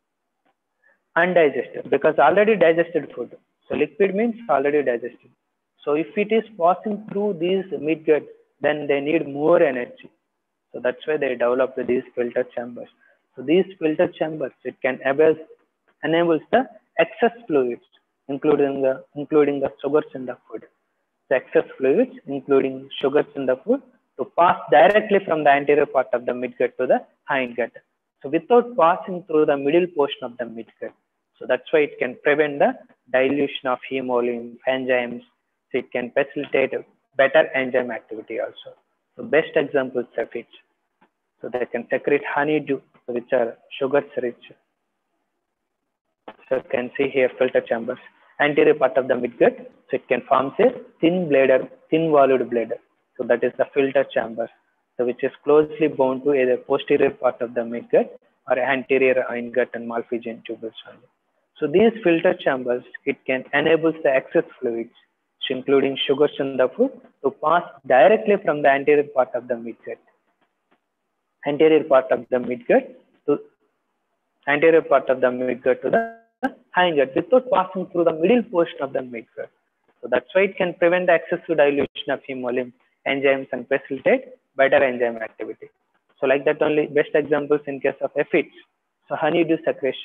undigested because already digested food. So liquid means already digested. So if it is passing through these midgut, then they need more energy. So that's why they developed these filter chambers. So these filter chambers, it can enable enables the excess fluids, including the including the sugars in the food. The excess fluids, including sugars in the food, to pass directly from the anterior part of the midgut to the hindgut. So without passing through the middle portion of the midgut. So that's why it can prevent the dilution of hemolymph, enzymes. So it can facilitate better enzyme activity also. So best examples of it. So they can secrete honeydew, which are sugars rich. So you can see here filter chambers. Anterior part of the midgut, so it can form a thin bladder, thin walled bladder. So that is the filter chambers. So which is closely bound to either posterior part of the midgut or anterior hindgut and Malpighian tubules only. So these filter chambers, it can enable the excess fluids, including sugars in the food, to pass directly from the anterior part of the midgut. Anterior part of the midgut to anterior part of the midgut to the hindgut without passing through the middle portion of the midgut. So that's why it can prevent the excessive dilution of hemolymph, enzymes, and facilitate better enzyme activity. So like that only best examples in case of aphids. So honeydew secretion.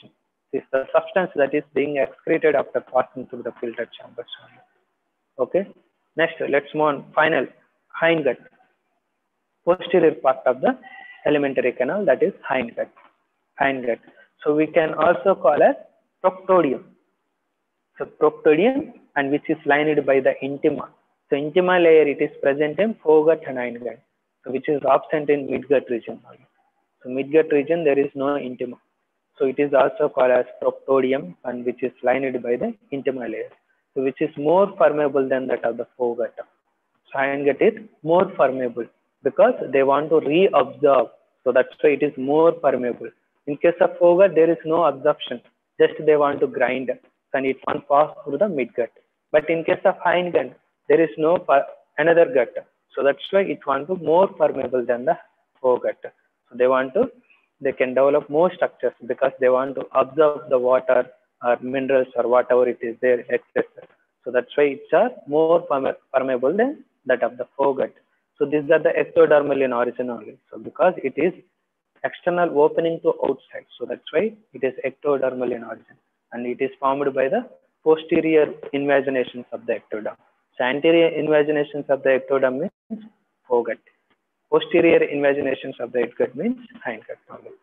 This is the substance that is being excreted after passing through the filtered chambers. Okay. Next, let's move on. Final, hindgut. Posterior part of the alimentary canal, that is hindgut. Hindgut. So we can also call as proctodium. So proctodium, and which is lined by the intima. So intima layer, it is present in foregut and hindgut, so which is absent in midgut region. So midgut region there is no intima. So it is also called as proctodium, and which is lined by the intima layer. So which is more permeable than that of the foregut. So hindgut is more permeable because they want to reabsorb. So that's why it is more permeable. In case of foregut, there is no absorption. Just they want to grind and it won't pass through the midgut. But in case of hindgut, there is no another gut. So that's why it wants to more permeable than the foregut. So they want to, they can develop more structures because they want to absorb the water or minerals or whatever it is there excess. So that's why it's are more permeable than that of the foregut. So these are the ectodermal in origin only. So because it is external opening to outside, so that's why it is ectodermal in origin, and it is formed by the posterior invaginations of the ectoderm. So anterior invaginations of the ectoderm means foregut. Posterior invaginations of the ectoderm means hindgut only.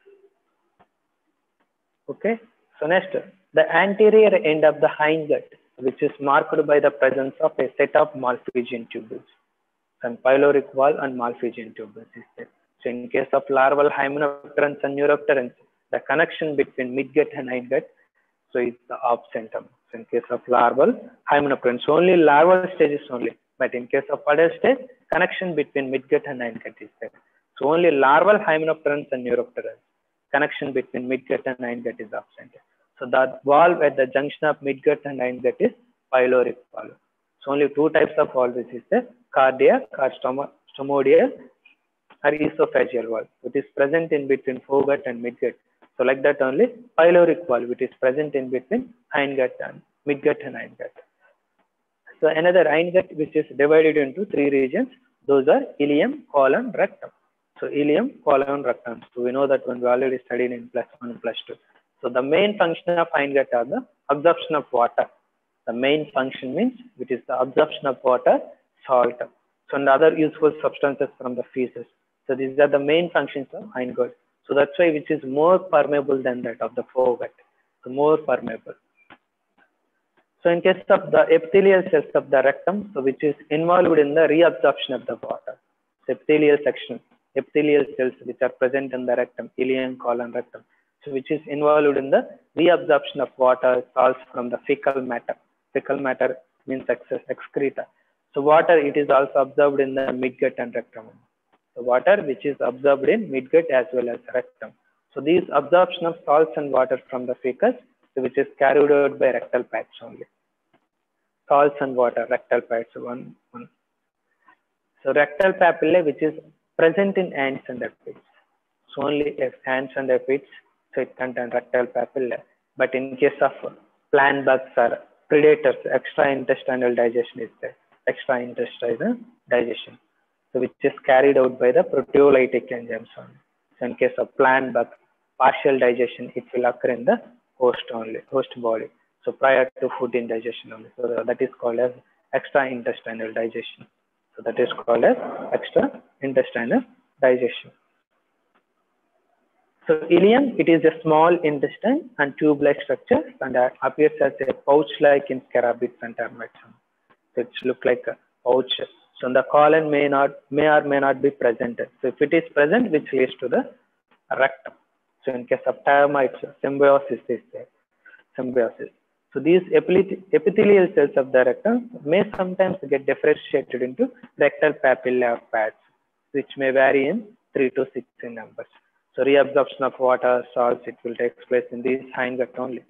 Okay. So next, the anterior end of the hindgut, which is marked by the presence of a set of Malpighian tubules. And pyloric wall and Malpighian tubules is there. So in case of larval hymenopterans and neuropterans, the connection between midgut and hindgut, so it's the absentum. So in case of larval hymenopterans, only larval stages only. But in case of adult stage, connection between midgut and hindgut is there. So only larval hymenopterans and neuropterans, connection between midgut and hindgut is absent. So that valve at the junction of midgut and hindgut is pyloric valve. So only two types of valve is there: cardiac or stomodeal or esophageal valve. It is present in between foregut and midgut. So like that only pyloric valve, it is present in between hindgut and midgut and hindgut. So another hindgut which is divided into three regions, those are ileum, colon, rectum. So ileum, colon, rectum. So we know that when we already studied in plus one, plus two. So the main function of hindgut are the absorption of water. The main function means which is the absorption of water, salt, so and other useful substances from the feces. So these are the main functions of hindgut. So that's why which is more permeable than that of the foregut. So more permeable. So in case of the epithelial cells of the rectum, so which is involved in the reabsorption of the water. So epithelial section, epithelial cells which are present in the rectum, ileum, colon, rectum. So which is involved in the reabsorption of water, salts from the fecal matter. Fecal matter means excess excreta. So water, it is also absorbed in the midgut and rectum. So water which is absorbed in midgut as well as rectum. So these absorption of salts and water from the fecus, so which is carried out by rectal pads only. Salts and water, rectal pads, one, one. So rectal papillae which is present in ants and aphids. So only if ants and aphids, so it contains rectal papillae. But in case of plant bugs or predators, extra-intestinal digestion is there. Extra-intestinal digestion, so which is carried out by the proteolytic enzymes only. So in case of plant bugs, partial digestion, it will occur in the host only, host body. So prior to food indigestion only. So that is called as extra-intestinal digestion. So that is called as extra-intestinal digestion. So ileum, it is a small intestine and tube-like structure and appears as a pouch-like in scarabees and termites. So it looks like a pouch. So the colon may not, may or may not be present. So if it is present, which leads to the rectum. So in case of termites, symbiosis is there. Symbiosis. So these epithelial cells of the rectum may sometimes get differentiated into rectal papillae or pads, which may vary in three to six in numbers. So reabsorption of water, salts, it will take place in these hindgut only.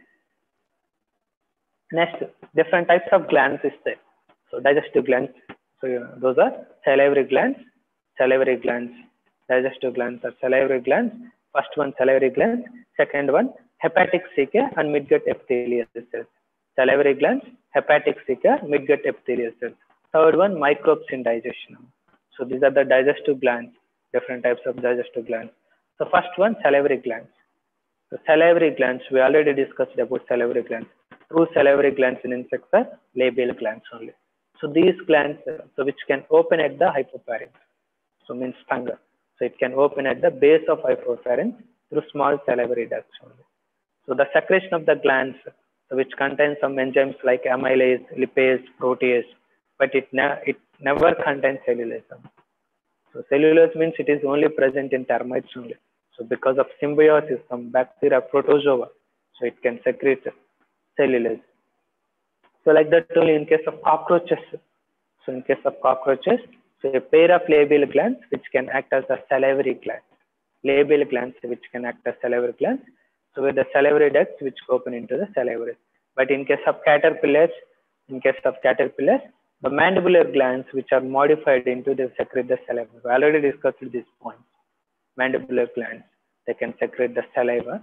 Next, different types of glands is there. So digestive glands. So you know, those are salivary glands, salivary glands, digestive glands are salivary glands. First one salivary glands, second one hepatic ceca and midgut epithelial cells. Salivary glands, hepatic ceca, midgut epithelial cells. Third one microbes in digestion. So these are the digestive glands, different types of digestive glands. So first one salivary glands. The salivary glands, we already discussed about salivary glands. True salivary glands in insects are labial glands only. So these glands, uh, so which can open at the hypopharynx, so means tongue. So it can open at the base of hypopharynx through small salivary ducts only. So the secretion of the glands, so which contains some enzymes like amylase, lipase, protease, but it, ne- it never contains cellulose. So cellulose means it is only present in termites only. So because of symbiosis, some bacteria, protozoa, so it can secrete cellulose. So like that only in case of cockroaches. So in case of cockroaches, so a pair of labial glands which can act as a salivary gland. Labial glands which can act as salivary glands. So with the salivary ducts which open into the salivary. But in case of caterpillars, in case of caterpillars, the mandibular glands which are modified into the secrete the saliva. We already discussed this point. Mandibular glands, they can secrete the saliva.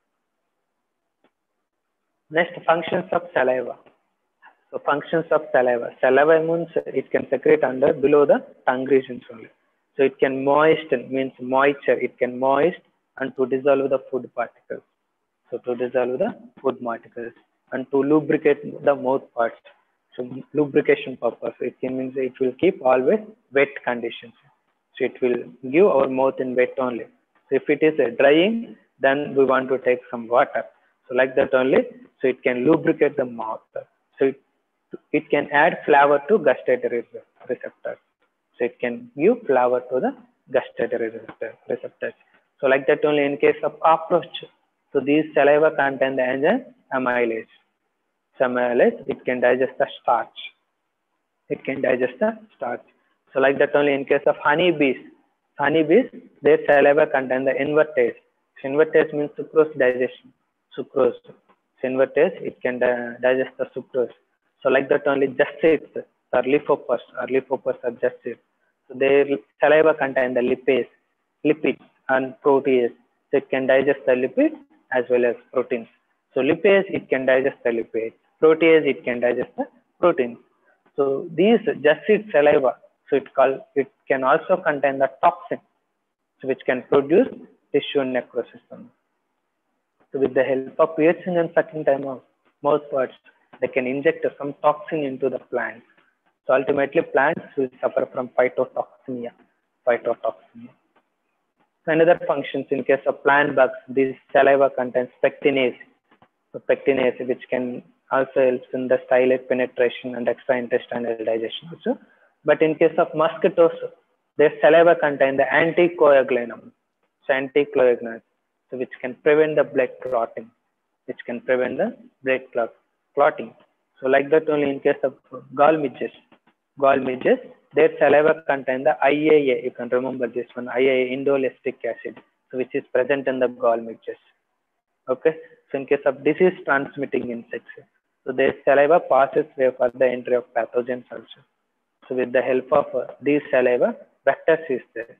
Next, functions of saliva. So functions of saliva. Saliva means it can secrete under below the tongue regions only. So it can moisten, means moisture. It can moist and to dissolve the food particles. So to dissolve the food particles and to lubricate the mouth parts. So lubrication purpose. It can means it will keep always wet conditions. So it will give our mouth in wet only. So if it is drying, then we want to take some water. So like that only. So it can lubricate the mouth. So it it can add flavor to gustatory receptors. So it can give flavor to the gustatory receptors. So like that only in case of cockroach. So these saliva contain the enzyme amylase. So amylase, it can digest the starch. It can digest the starch. So like that only in case of honeybees. Honeybees, their saliva contain the invertase. So invertase means sucrose digestion. Sucrose. So invertase, it can digest the sucrose. So like that only justids or leafhoppers or leafhoppers are justids. So their saliva contain the lipase, lipids and protease. So it can digest the lipids as well as proteins. So lipase, it can digest the lipids. Protease, it can digest the proteins. So these justids saliva, so it call it can also contain the toxin, so which can produce tissue necrosis. So with the help of piercing and sucking time of mouth parts, they can inject some toxin into the plants. So ultimately plants will suffer from phytotoxemia. Phytotoxemia. So another functions in case of plant bugs, this saliva contains pectinase. So pectinase, which can also helps in the stylet penetration and extraintestinal digestion also. But in case of mosquitoes, their saliva contains the anticoagulanum. So anticoagulant, so which can prevent the blood clotting, which can prevent the blood clot, clotting. So like that only in case of gall midges, gall midges, their saliva contains the I A A. You can remember this one, I A A, indolestic acid, so which is present in the gall midges. Okay. So in case of disease transmitting insects, so their saliva passes way for the entry of pathogens also. So with the help of uh, these saliva, vectors is there.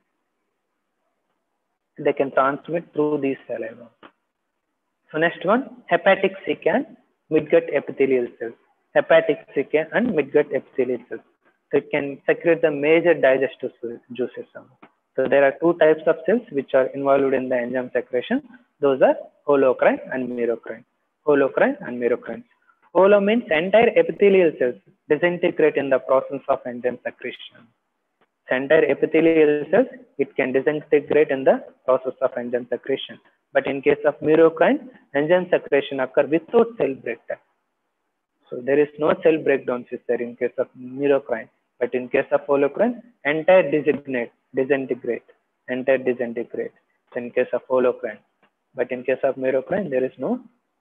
They can transmit through these saliva. So next one, hepatic cecum, midgut epithelial cells. Hepatic cecum and midgut epithelial cells. So it can secrete the major digestive juices. So there are two types of cells which are involved in the enzyme secretion. Those are holocrine and merocrine. Holocrine and merocrine. Holo means entire epithelial cells disintegrate in the process of enzyme secretion. So entire epithelial cells, it can disintegrate in the process of enzyme secretion. But in case of merocrine, enzyme secretion occurs without cell breakdown. So there is no cell breakdown there in case of merocrine. But in case of holocrine, entire disintegrate, disintegrate, entire disintegrate. So in case of holocrine. But in case of merocrine, there is no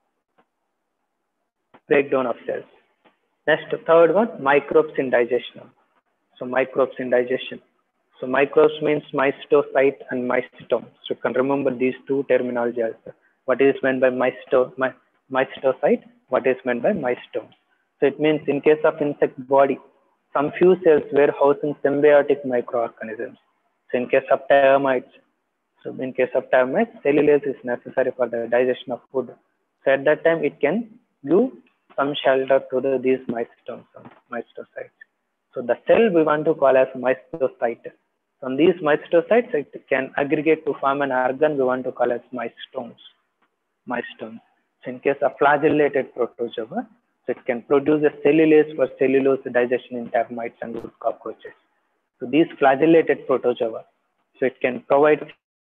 breakdown of cells. Next, third one, microbes in digestion. So microbes in digestion. So microbes means mystocyte and mystome. So you can remember these two terminologies. What is meant by mysto, my, mystocyte? What is meant by mystome? So it means in case of insect body, some few cells were housing symbiotic microorganisms. So in case of termites, so in case of termites, cellulose is necessary for the digestion of food. So at that time, it can give some shelter to the, these mystomes, mystocytes. So the cell we want to call as mystocyte. From these mystocytes, it can aggregate to form an organ we want to call as mystomes. milestones. So in case of flagellated protozoa, so it can produce a cellulase for cellulose digestion in termites and wood cockroaches. So these flagellated protozoa, so it can provide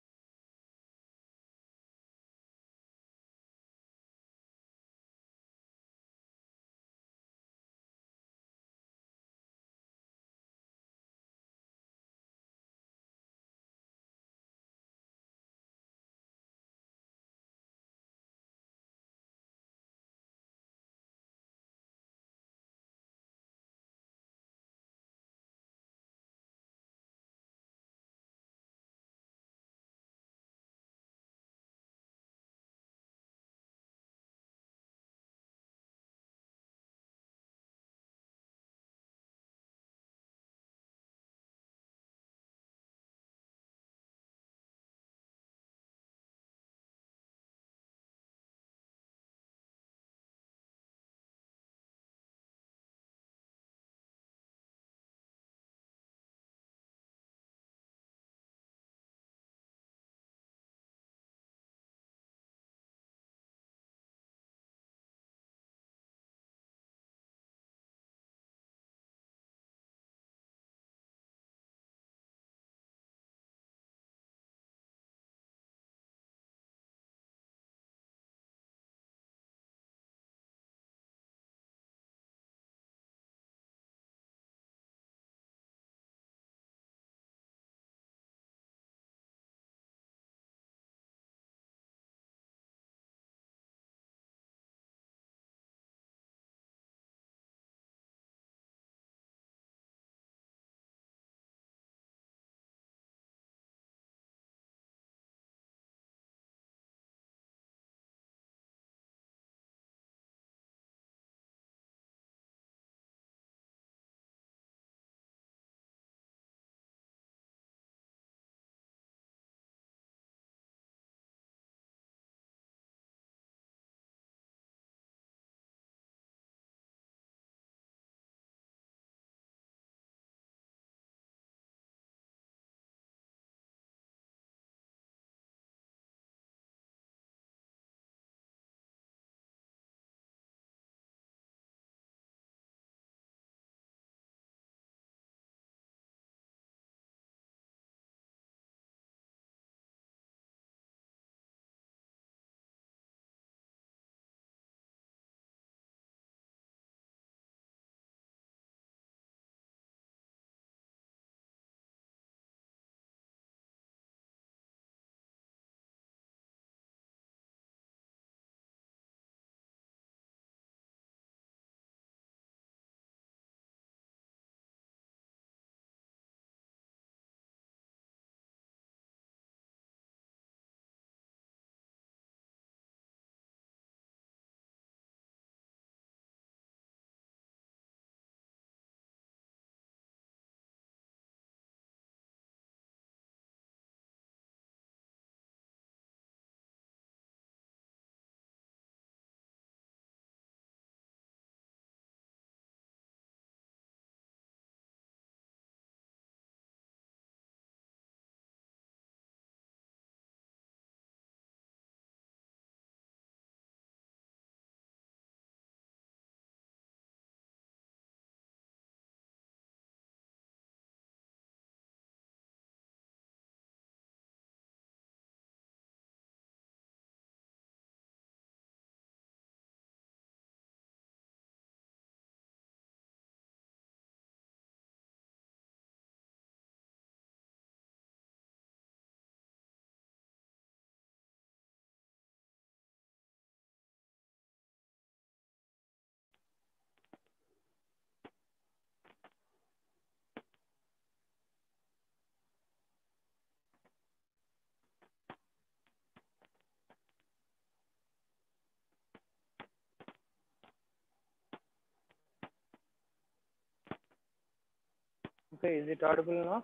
Okay, is it audible now?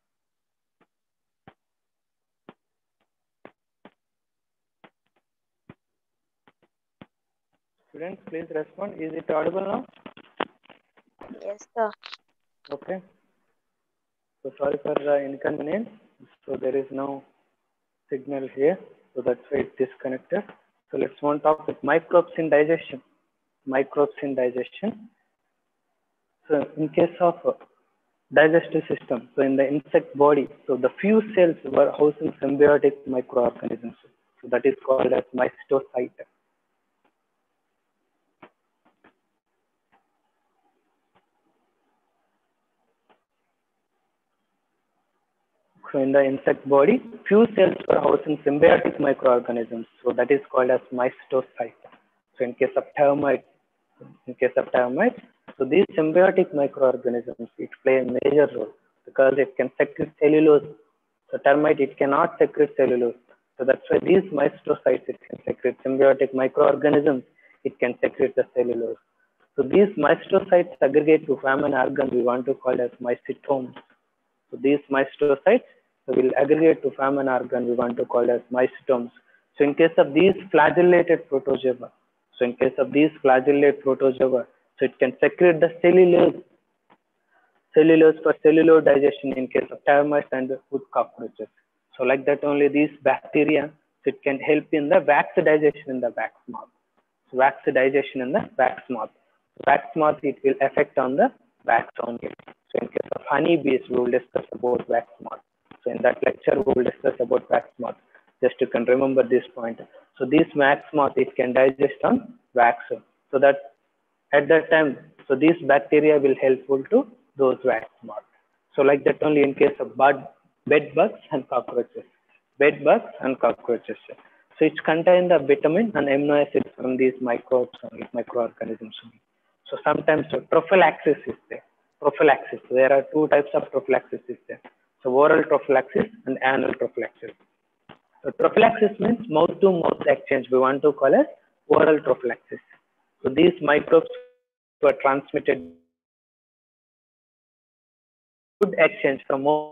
Students, please respond. Is it audible now? Yes, sir. Okay. So sorry for the inconvenience. So there is no signal here, so that's why it's disconnected. So let's one topic, microbes in digestion. Microbes in digestion. So in case of uh, digestive system, so in the insect body, so the few cells were housing symbiotic microorganisms. So that is called as mastocyte. So in the insect body, few cells were housing symbiotic microorganisms. So that is called as mastocyte. So in case of termites, in case of termites, so these symbiotic microorganisms, it play a major role because it can secrete cellulose. So termite, it cannot secrete cellulose. So that's why these mastocytes, it can secrete symbiotic microorganisms. It can secrete the cellulose. So these mastocytes aggregate to form an organ we want to call as mycetomes. So these mastocytes will aggregate to form an organ we want to call as mycetomes. So in case of these flagellated protozoa, so in case of these flagellated protozoa, so it can secrete the cellulose, cellulose for cellular digestion in case of termites and wood cockroaches. So like that only these bacteria, so it can help in the wax digestion in the wax moth. So wax digestion in the wax moth. Wax moth, it will affect on the wax only. So in case of honeybees, we will discuss about wax moth. So in that lecture, we will discuss about wax moth. Just you can remember this point. So this wax moth, it can digest on wax. So that at that time, so these bacteria will helpful to those wax moths. So like that only in case of bud, bed bugs and cockroaches. Bed bugs and cockroaches. So it contains the vitamin and amino acids from these microbes, microorganisms. So sometimes so prophylaxis is there. Prophylaxis. There are two types of prophylaxis is there. So oral prophylaxis and anal prophylaxis. So prophylaxis means mouth to mouth exchange. We want to call it oral prophylaxis. So these microbes were transmitted food exchange from mouth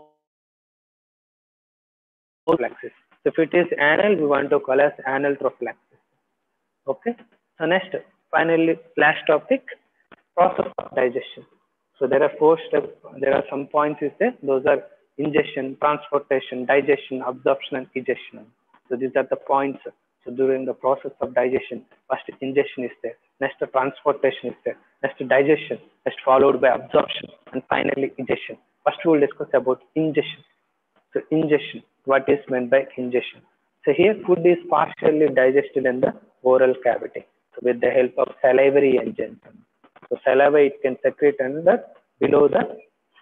prophylaxis. So if it is anal, we want to call as anal prophylaxis. Okay. So next, finally, last topic, process of digestion. So there are four steps. There are some points is there. Those are ingestion, transportation, digestion, absorption, and egestion. So these are the points. So during the process of digestion, first ingestion is there. Next, the transportation is there. Next, digestion. Next, followed by absorption, and finally egestion. First, we will discuss about ingestion. So ingestion. What is meant by ingestion? So here, food is partially digested in the oral cavity. So with the help of salivary enzymes. So saliva, it can secrete under below the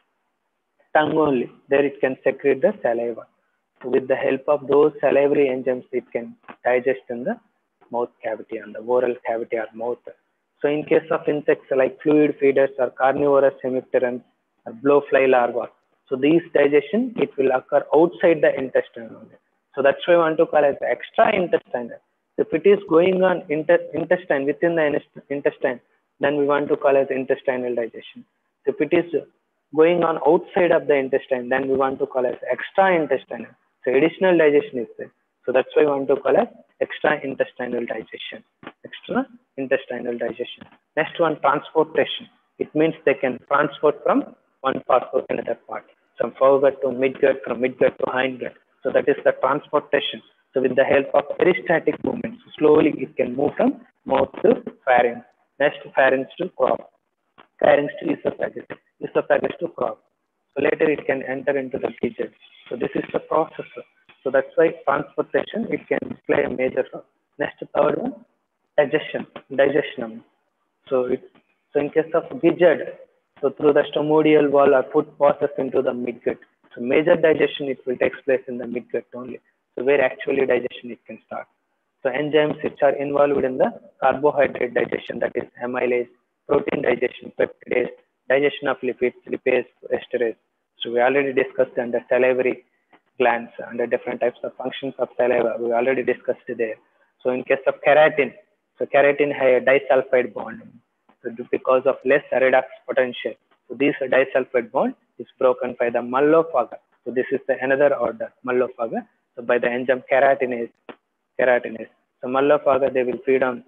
tongue only. There it can secrete the saliva. So with the help of those salivary enzymes, it can digest in the mouth cavity and the oral cavity or mouth. So in case of insects like fluid feeders or carnivorous hemipterans or blowfly larvae, so these digestion, it will occur outside the intestine only. So that's why I want to call it extra intestinal. If it is going on inter intestine within the intestine, then we want to call it intestinal digestion. If it is going on outside of the intestine, then we want to call it extra intestinal. So additional digestion is there. So that's why we want to call it extra intestinal digestion. Extra intestinal digestion. Next one, transportation. It means they can transport from one part to another part. From foregut to midgut, from midgut to hindgut. So that is the transportation. So with the help of peristaltic movements, slowly it can move from mouth to pharynx. Next, pharynx to crop. Pharynx to esophagus. Esophagus to crop. So later it can enter into the gizzard. So this is the process. So that's why transportation, it can play a major role. Next, third one, digestion. Digestion. So it, so in case of gizzard, so through the stomoidal wall or food passes into the midgut. So major digestion, it will take place in the midgut only. So where actually digestion it can start. So enzymes which are involved in the carbohydrate digestion, that is amylase, protein digestion, peptidase, digestion of lipids, lipase, esterase. So we already discussed under salivary glands, under different types of functions of saliva. We already discussed there. So in case of keratin, so keratin has a disulfide bond. So because of less redox potential, so this disulfide bond is broken by the mallophaga. So this is the another order, mallophaga. So by the enzyme keratinase, keratinase. So mallophaga, they will feed on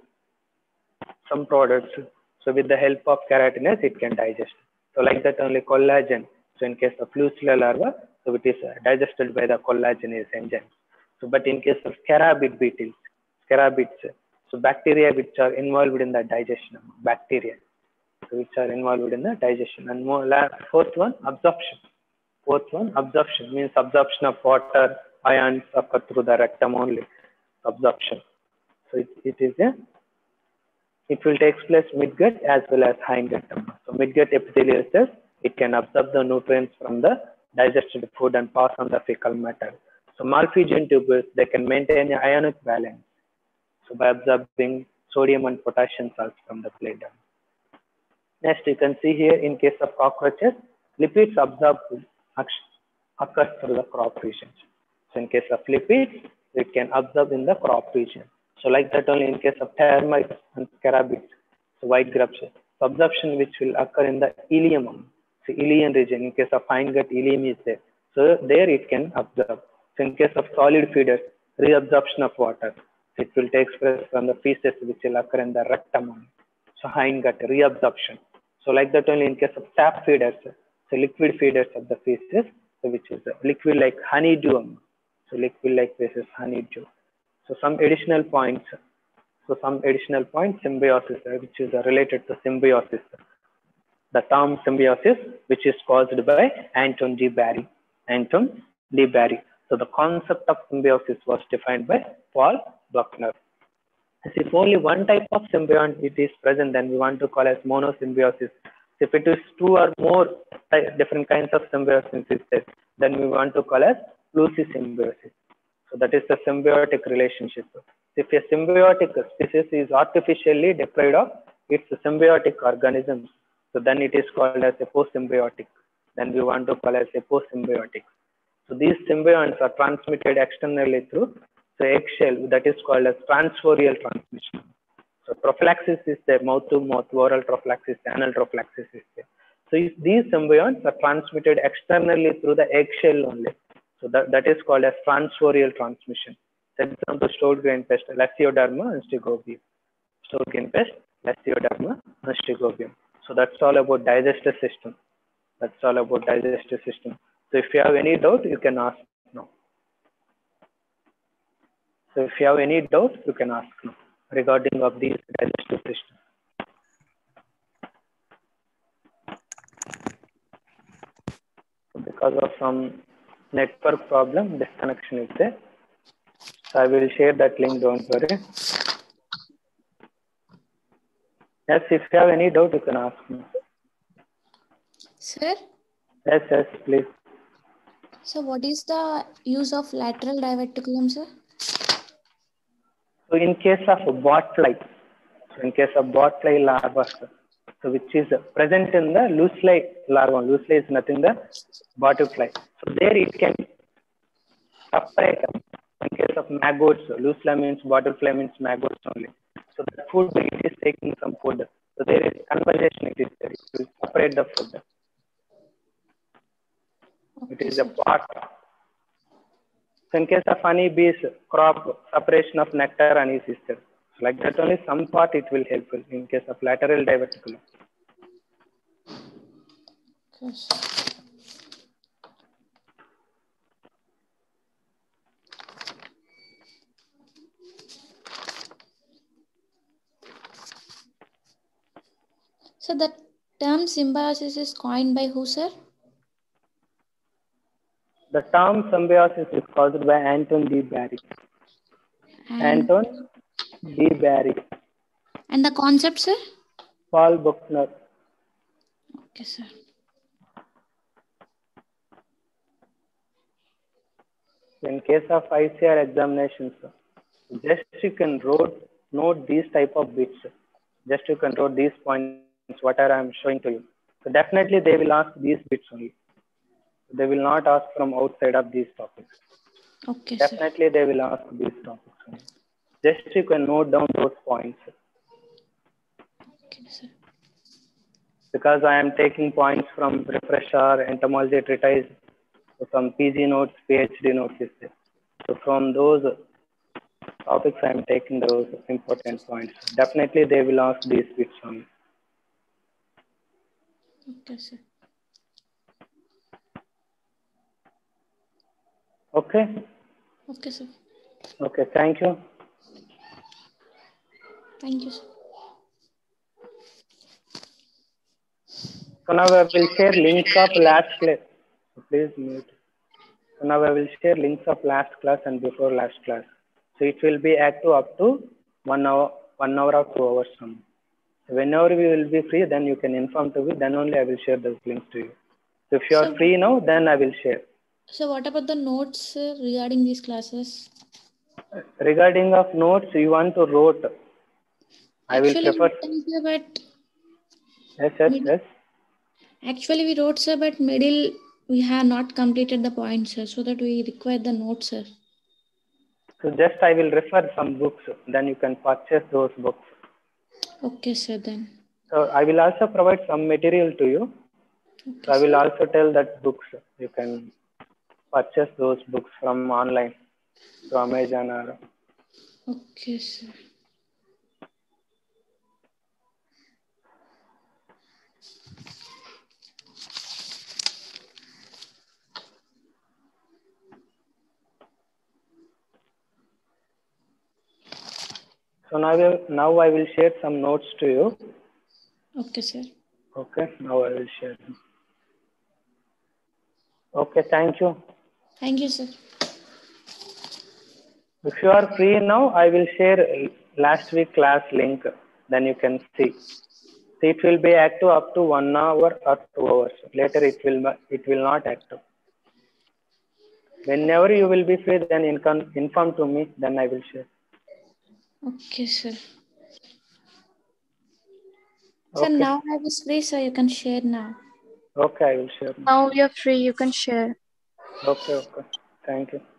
some products. So with the help of keratinase, it can digest. So like that only collagen. So in case of Fusarium larva, so it is digested by the collagenase enzyme. So but in case of scarabid beetles, scarabeids. So bacteria which are involved in the digestion, bacteria so which are involved in the digestion. And more, fourth one, absorption. Fourth one, absorption means absorption of water, ions occur through the rectum only. Absorption. So it, it is a, it will take place midgut as well as hindgut. So midgut epithelial cells, it can absorb the nutrients from the digested food and pass on the fecal matter. So Malpighian tubules, they can maintain an ionic balance. So by absorbing sodium and potassium salts from the blood. Next, you can see here in case of cockroaches, lipids absorption occurs through the crop region. So in case of lipids, it can absorb in the crop region. So like that only in case of termites and scarabeids, so white grubs, so absorption which will occur in the ileum, so ilean region. In case of hindgut, ileum is there. So there it can absorb. So in case of solid feeders, reabsorption of water, so it will take place from the feces which will occur in the rectum. So hindgut, reabsorption. So like that only in case of sap feeders, so liquid feeders of the feces, so which is liquid like honeydew. So liquid like this is honeydew. So some additional points. So some additional points, symbiosis, which is related to symbiosis. The term symbiosis, which is caused by Anton de Bary. Anton de Bary. So the concept of symbiosis was defined by Paul Buckner. As if only one type of symbiont it is present, then we want to call as monosymbiosis. If it is two or more different kinds of symbiosis, then we want to call as lucisymbiosis. So that is the symbiotic relationship. If a symbiotic species is artificially deprived of its symbiotic organisms, so then it is called as aposymbiotic. Then we want to call as aposymbiotic. So these symbionts are transmitted externally through the eggshell, that is called as transferial transmission. So prophylaxis is there, mouth to mouth, oral prophylaxis, anal prophylaxis is there. So if these symbionts are transmitted externally through the eggshell only. So that, that is called as transferial transmission. For example, stored grain pest, Lesioderma and Stegobium. Stored grain pest, Lesioderma and Stegobium. So that's all about digestive system. That's all about digestive system. So if you have any doubt, you can ask now. So if you have any doubt, you can ask now regarding of these digestive systems. So because of some network problem, this connection is there. So I will share that link, don't worry. Yes, if you have any doubt, you can ask me. Sir? Yes, yes, please. So what is the use of lateral diverticulum, sir? So in case of botfly, so in case of botfly larva, so which is present in the loosely larva, loosely is nothing the butterfly. So there it can separate. In case of maggots, loosely means butterfly means maggots only. So the food it is taking some food. So there is conversation. It is there. It will separate the food. Okay, it is sir. a part. So in case of honeybees, crop separation of nectar and honey system. So like that only some part it will help in case of lateral diverticulum. Okay, sir. So the term symbiosis is coined by who, sir? The term symbiosis is caused by Anton de Bary. And, Anton de Bary. and the concept, sir? Paul Buckner. Okay, sir. In case of I C R examinations, just you can note, note these type of bits. Just you can note these points, what I am showing to you. So definitely they will ask these bits only. They will not ask from outside of these topics. Okay, Definitely sir. they will ask these topics only. Just you can note down those points. Okay, sir. Because I am taking points from refresher, entomology treatise, some P G notes, PhD notes. So from those topics, I am taking those important points. Definitely they will ask these bits only. Okay, sir. Okay. Okay, sir. Okay, thank you. Thank you, sir. So now I will share links of last class. Please mute. So now I will share links of last class and before last class. So it will be active up to one hour, one hour or two hours. From. Whenever we will be free, then you can inform to me. Then only I will share those links to you. So if you are So, free now, then I will share. so what about the notes, sir, regarding these classes? Regarding of notes, you want to wrote. I will Actually, prefer. we done, sir, but Yes, yes, mid- yes. actually we wrote, sir, but middle we have not completed the points, sir, so that we require the notes, sir. So just I will refer some books. Then you can purchase those books. Okay, sir, then. So I will also provide some material to you. Okay, So I will sir. also tell that books you can purchase those books from online, from Amazon or. Okay, sir. So now I will, now I will share some notes to you. Okay, sir. Okay, now I will share them. Okay, thank you. Thank you, sir. If you are free now, I will share last week class link. Then you can see. So it will be active up to one hour or two hours. Later it will it will not active. Whenever you will be free, then inform inform to me. Then I will share. Okay, sir. So Okay. now I was free, so you can share now. Okay, I will share. Now we are free. You can share. Okay, okay. Thank you.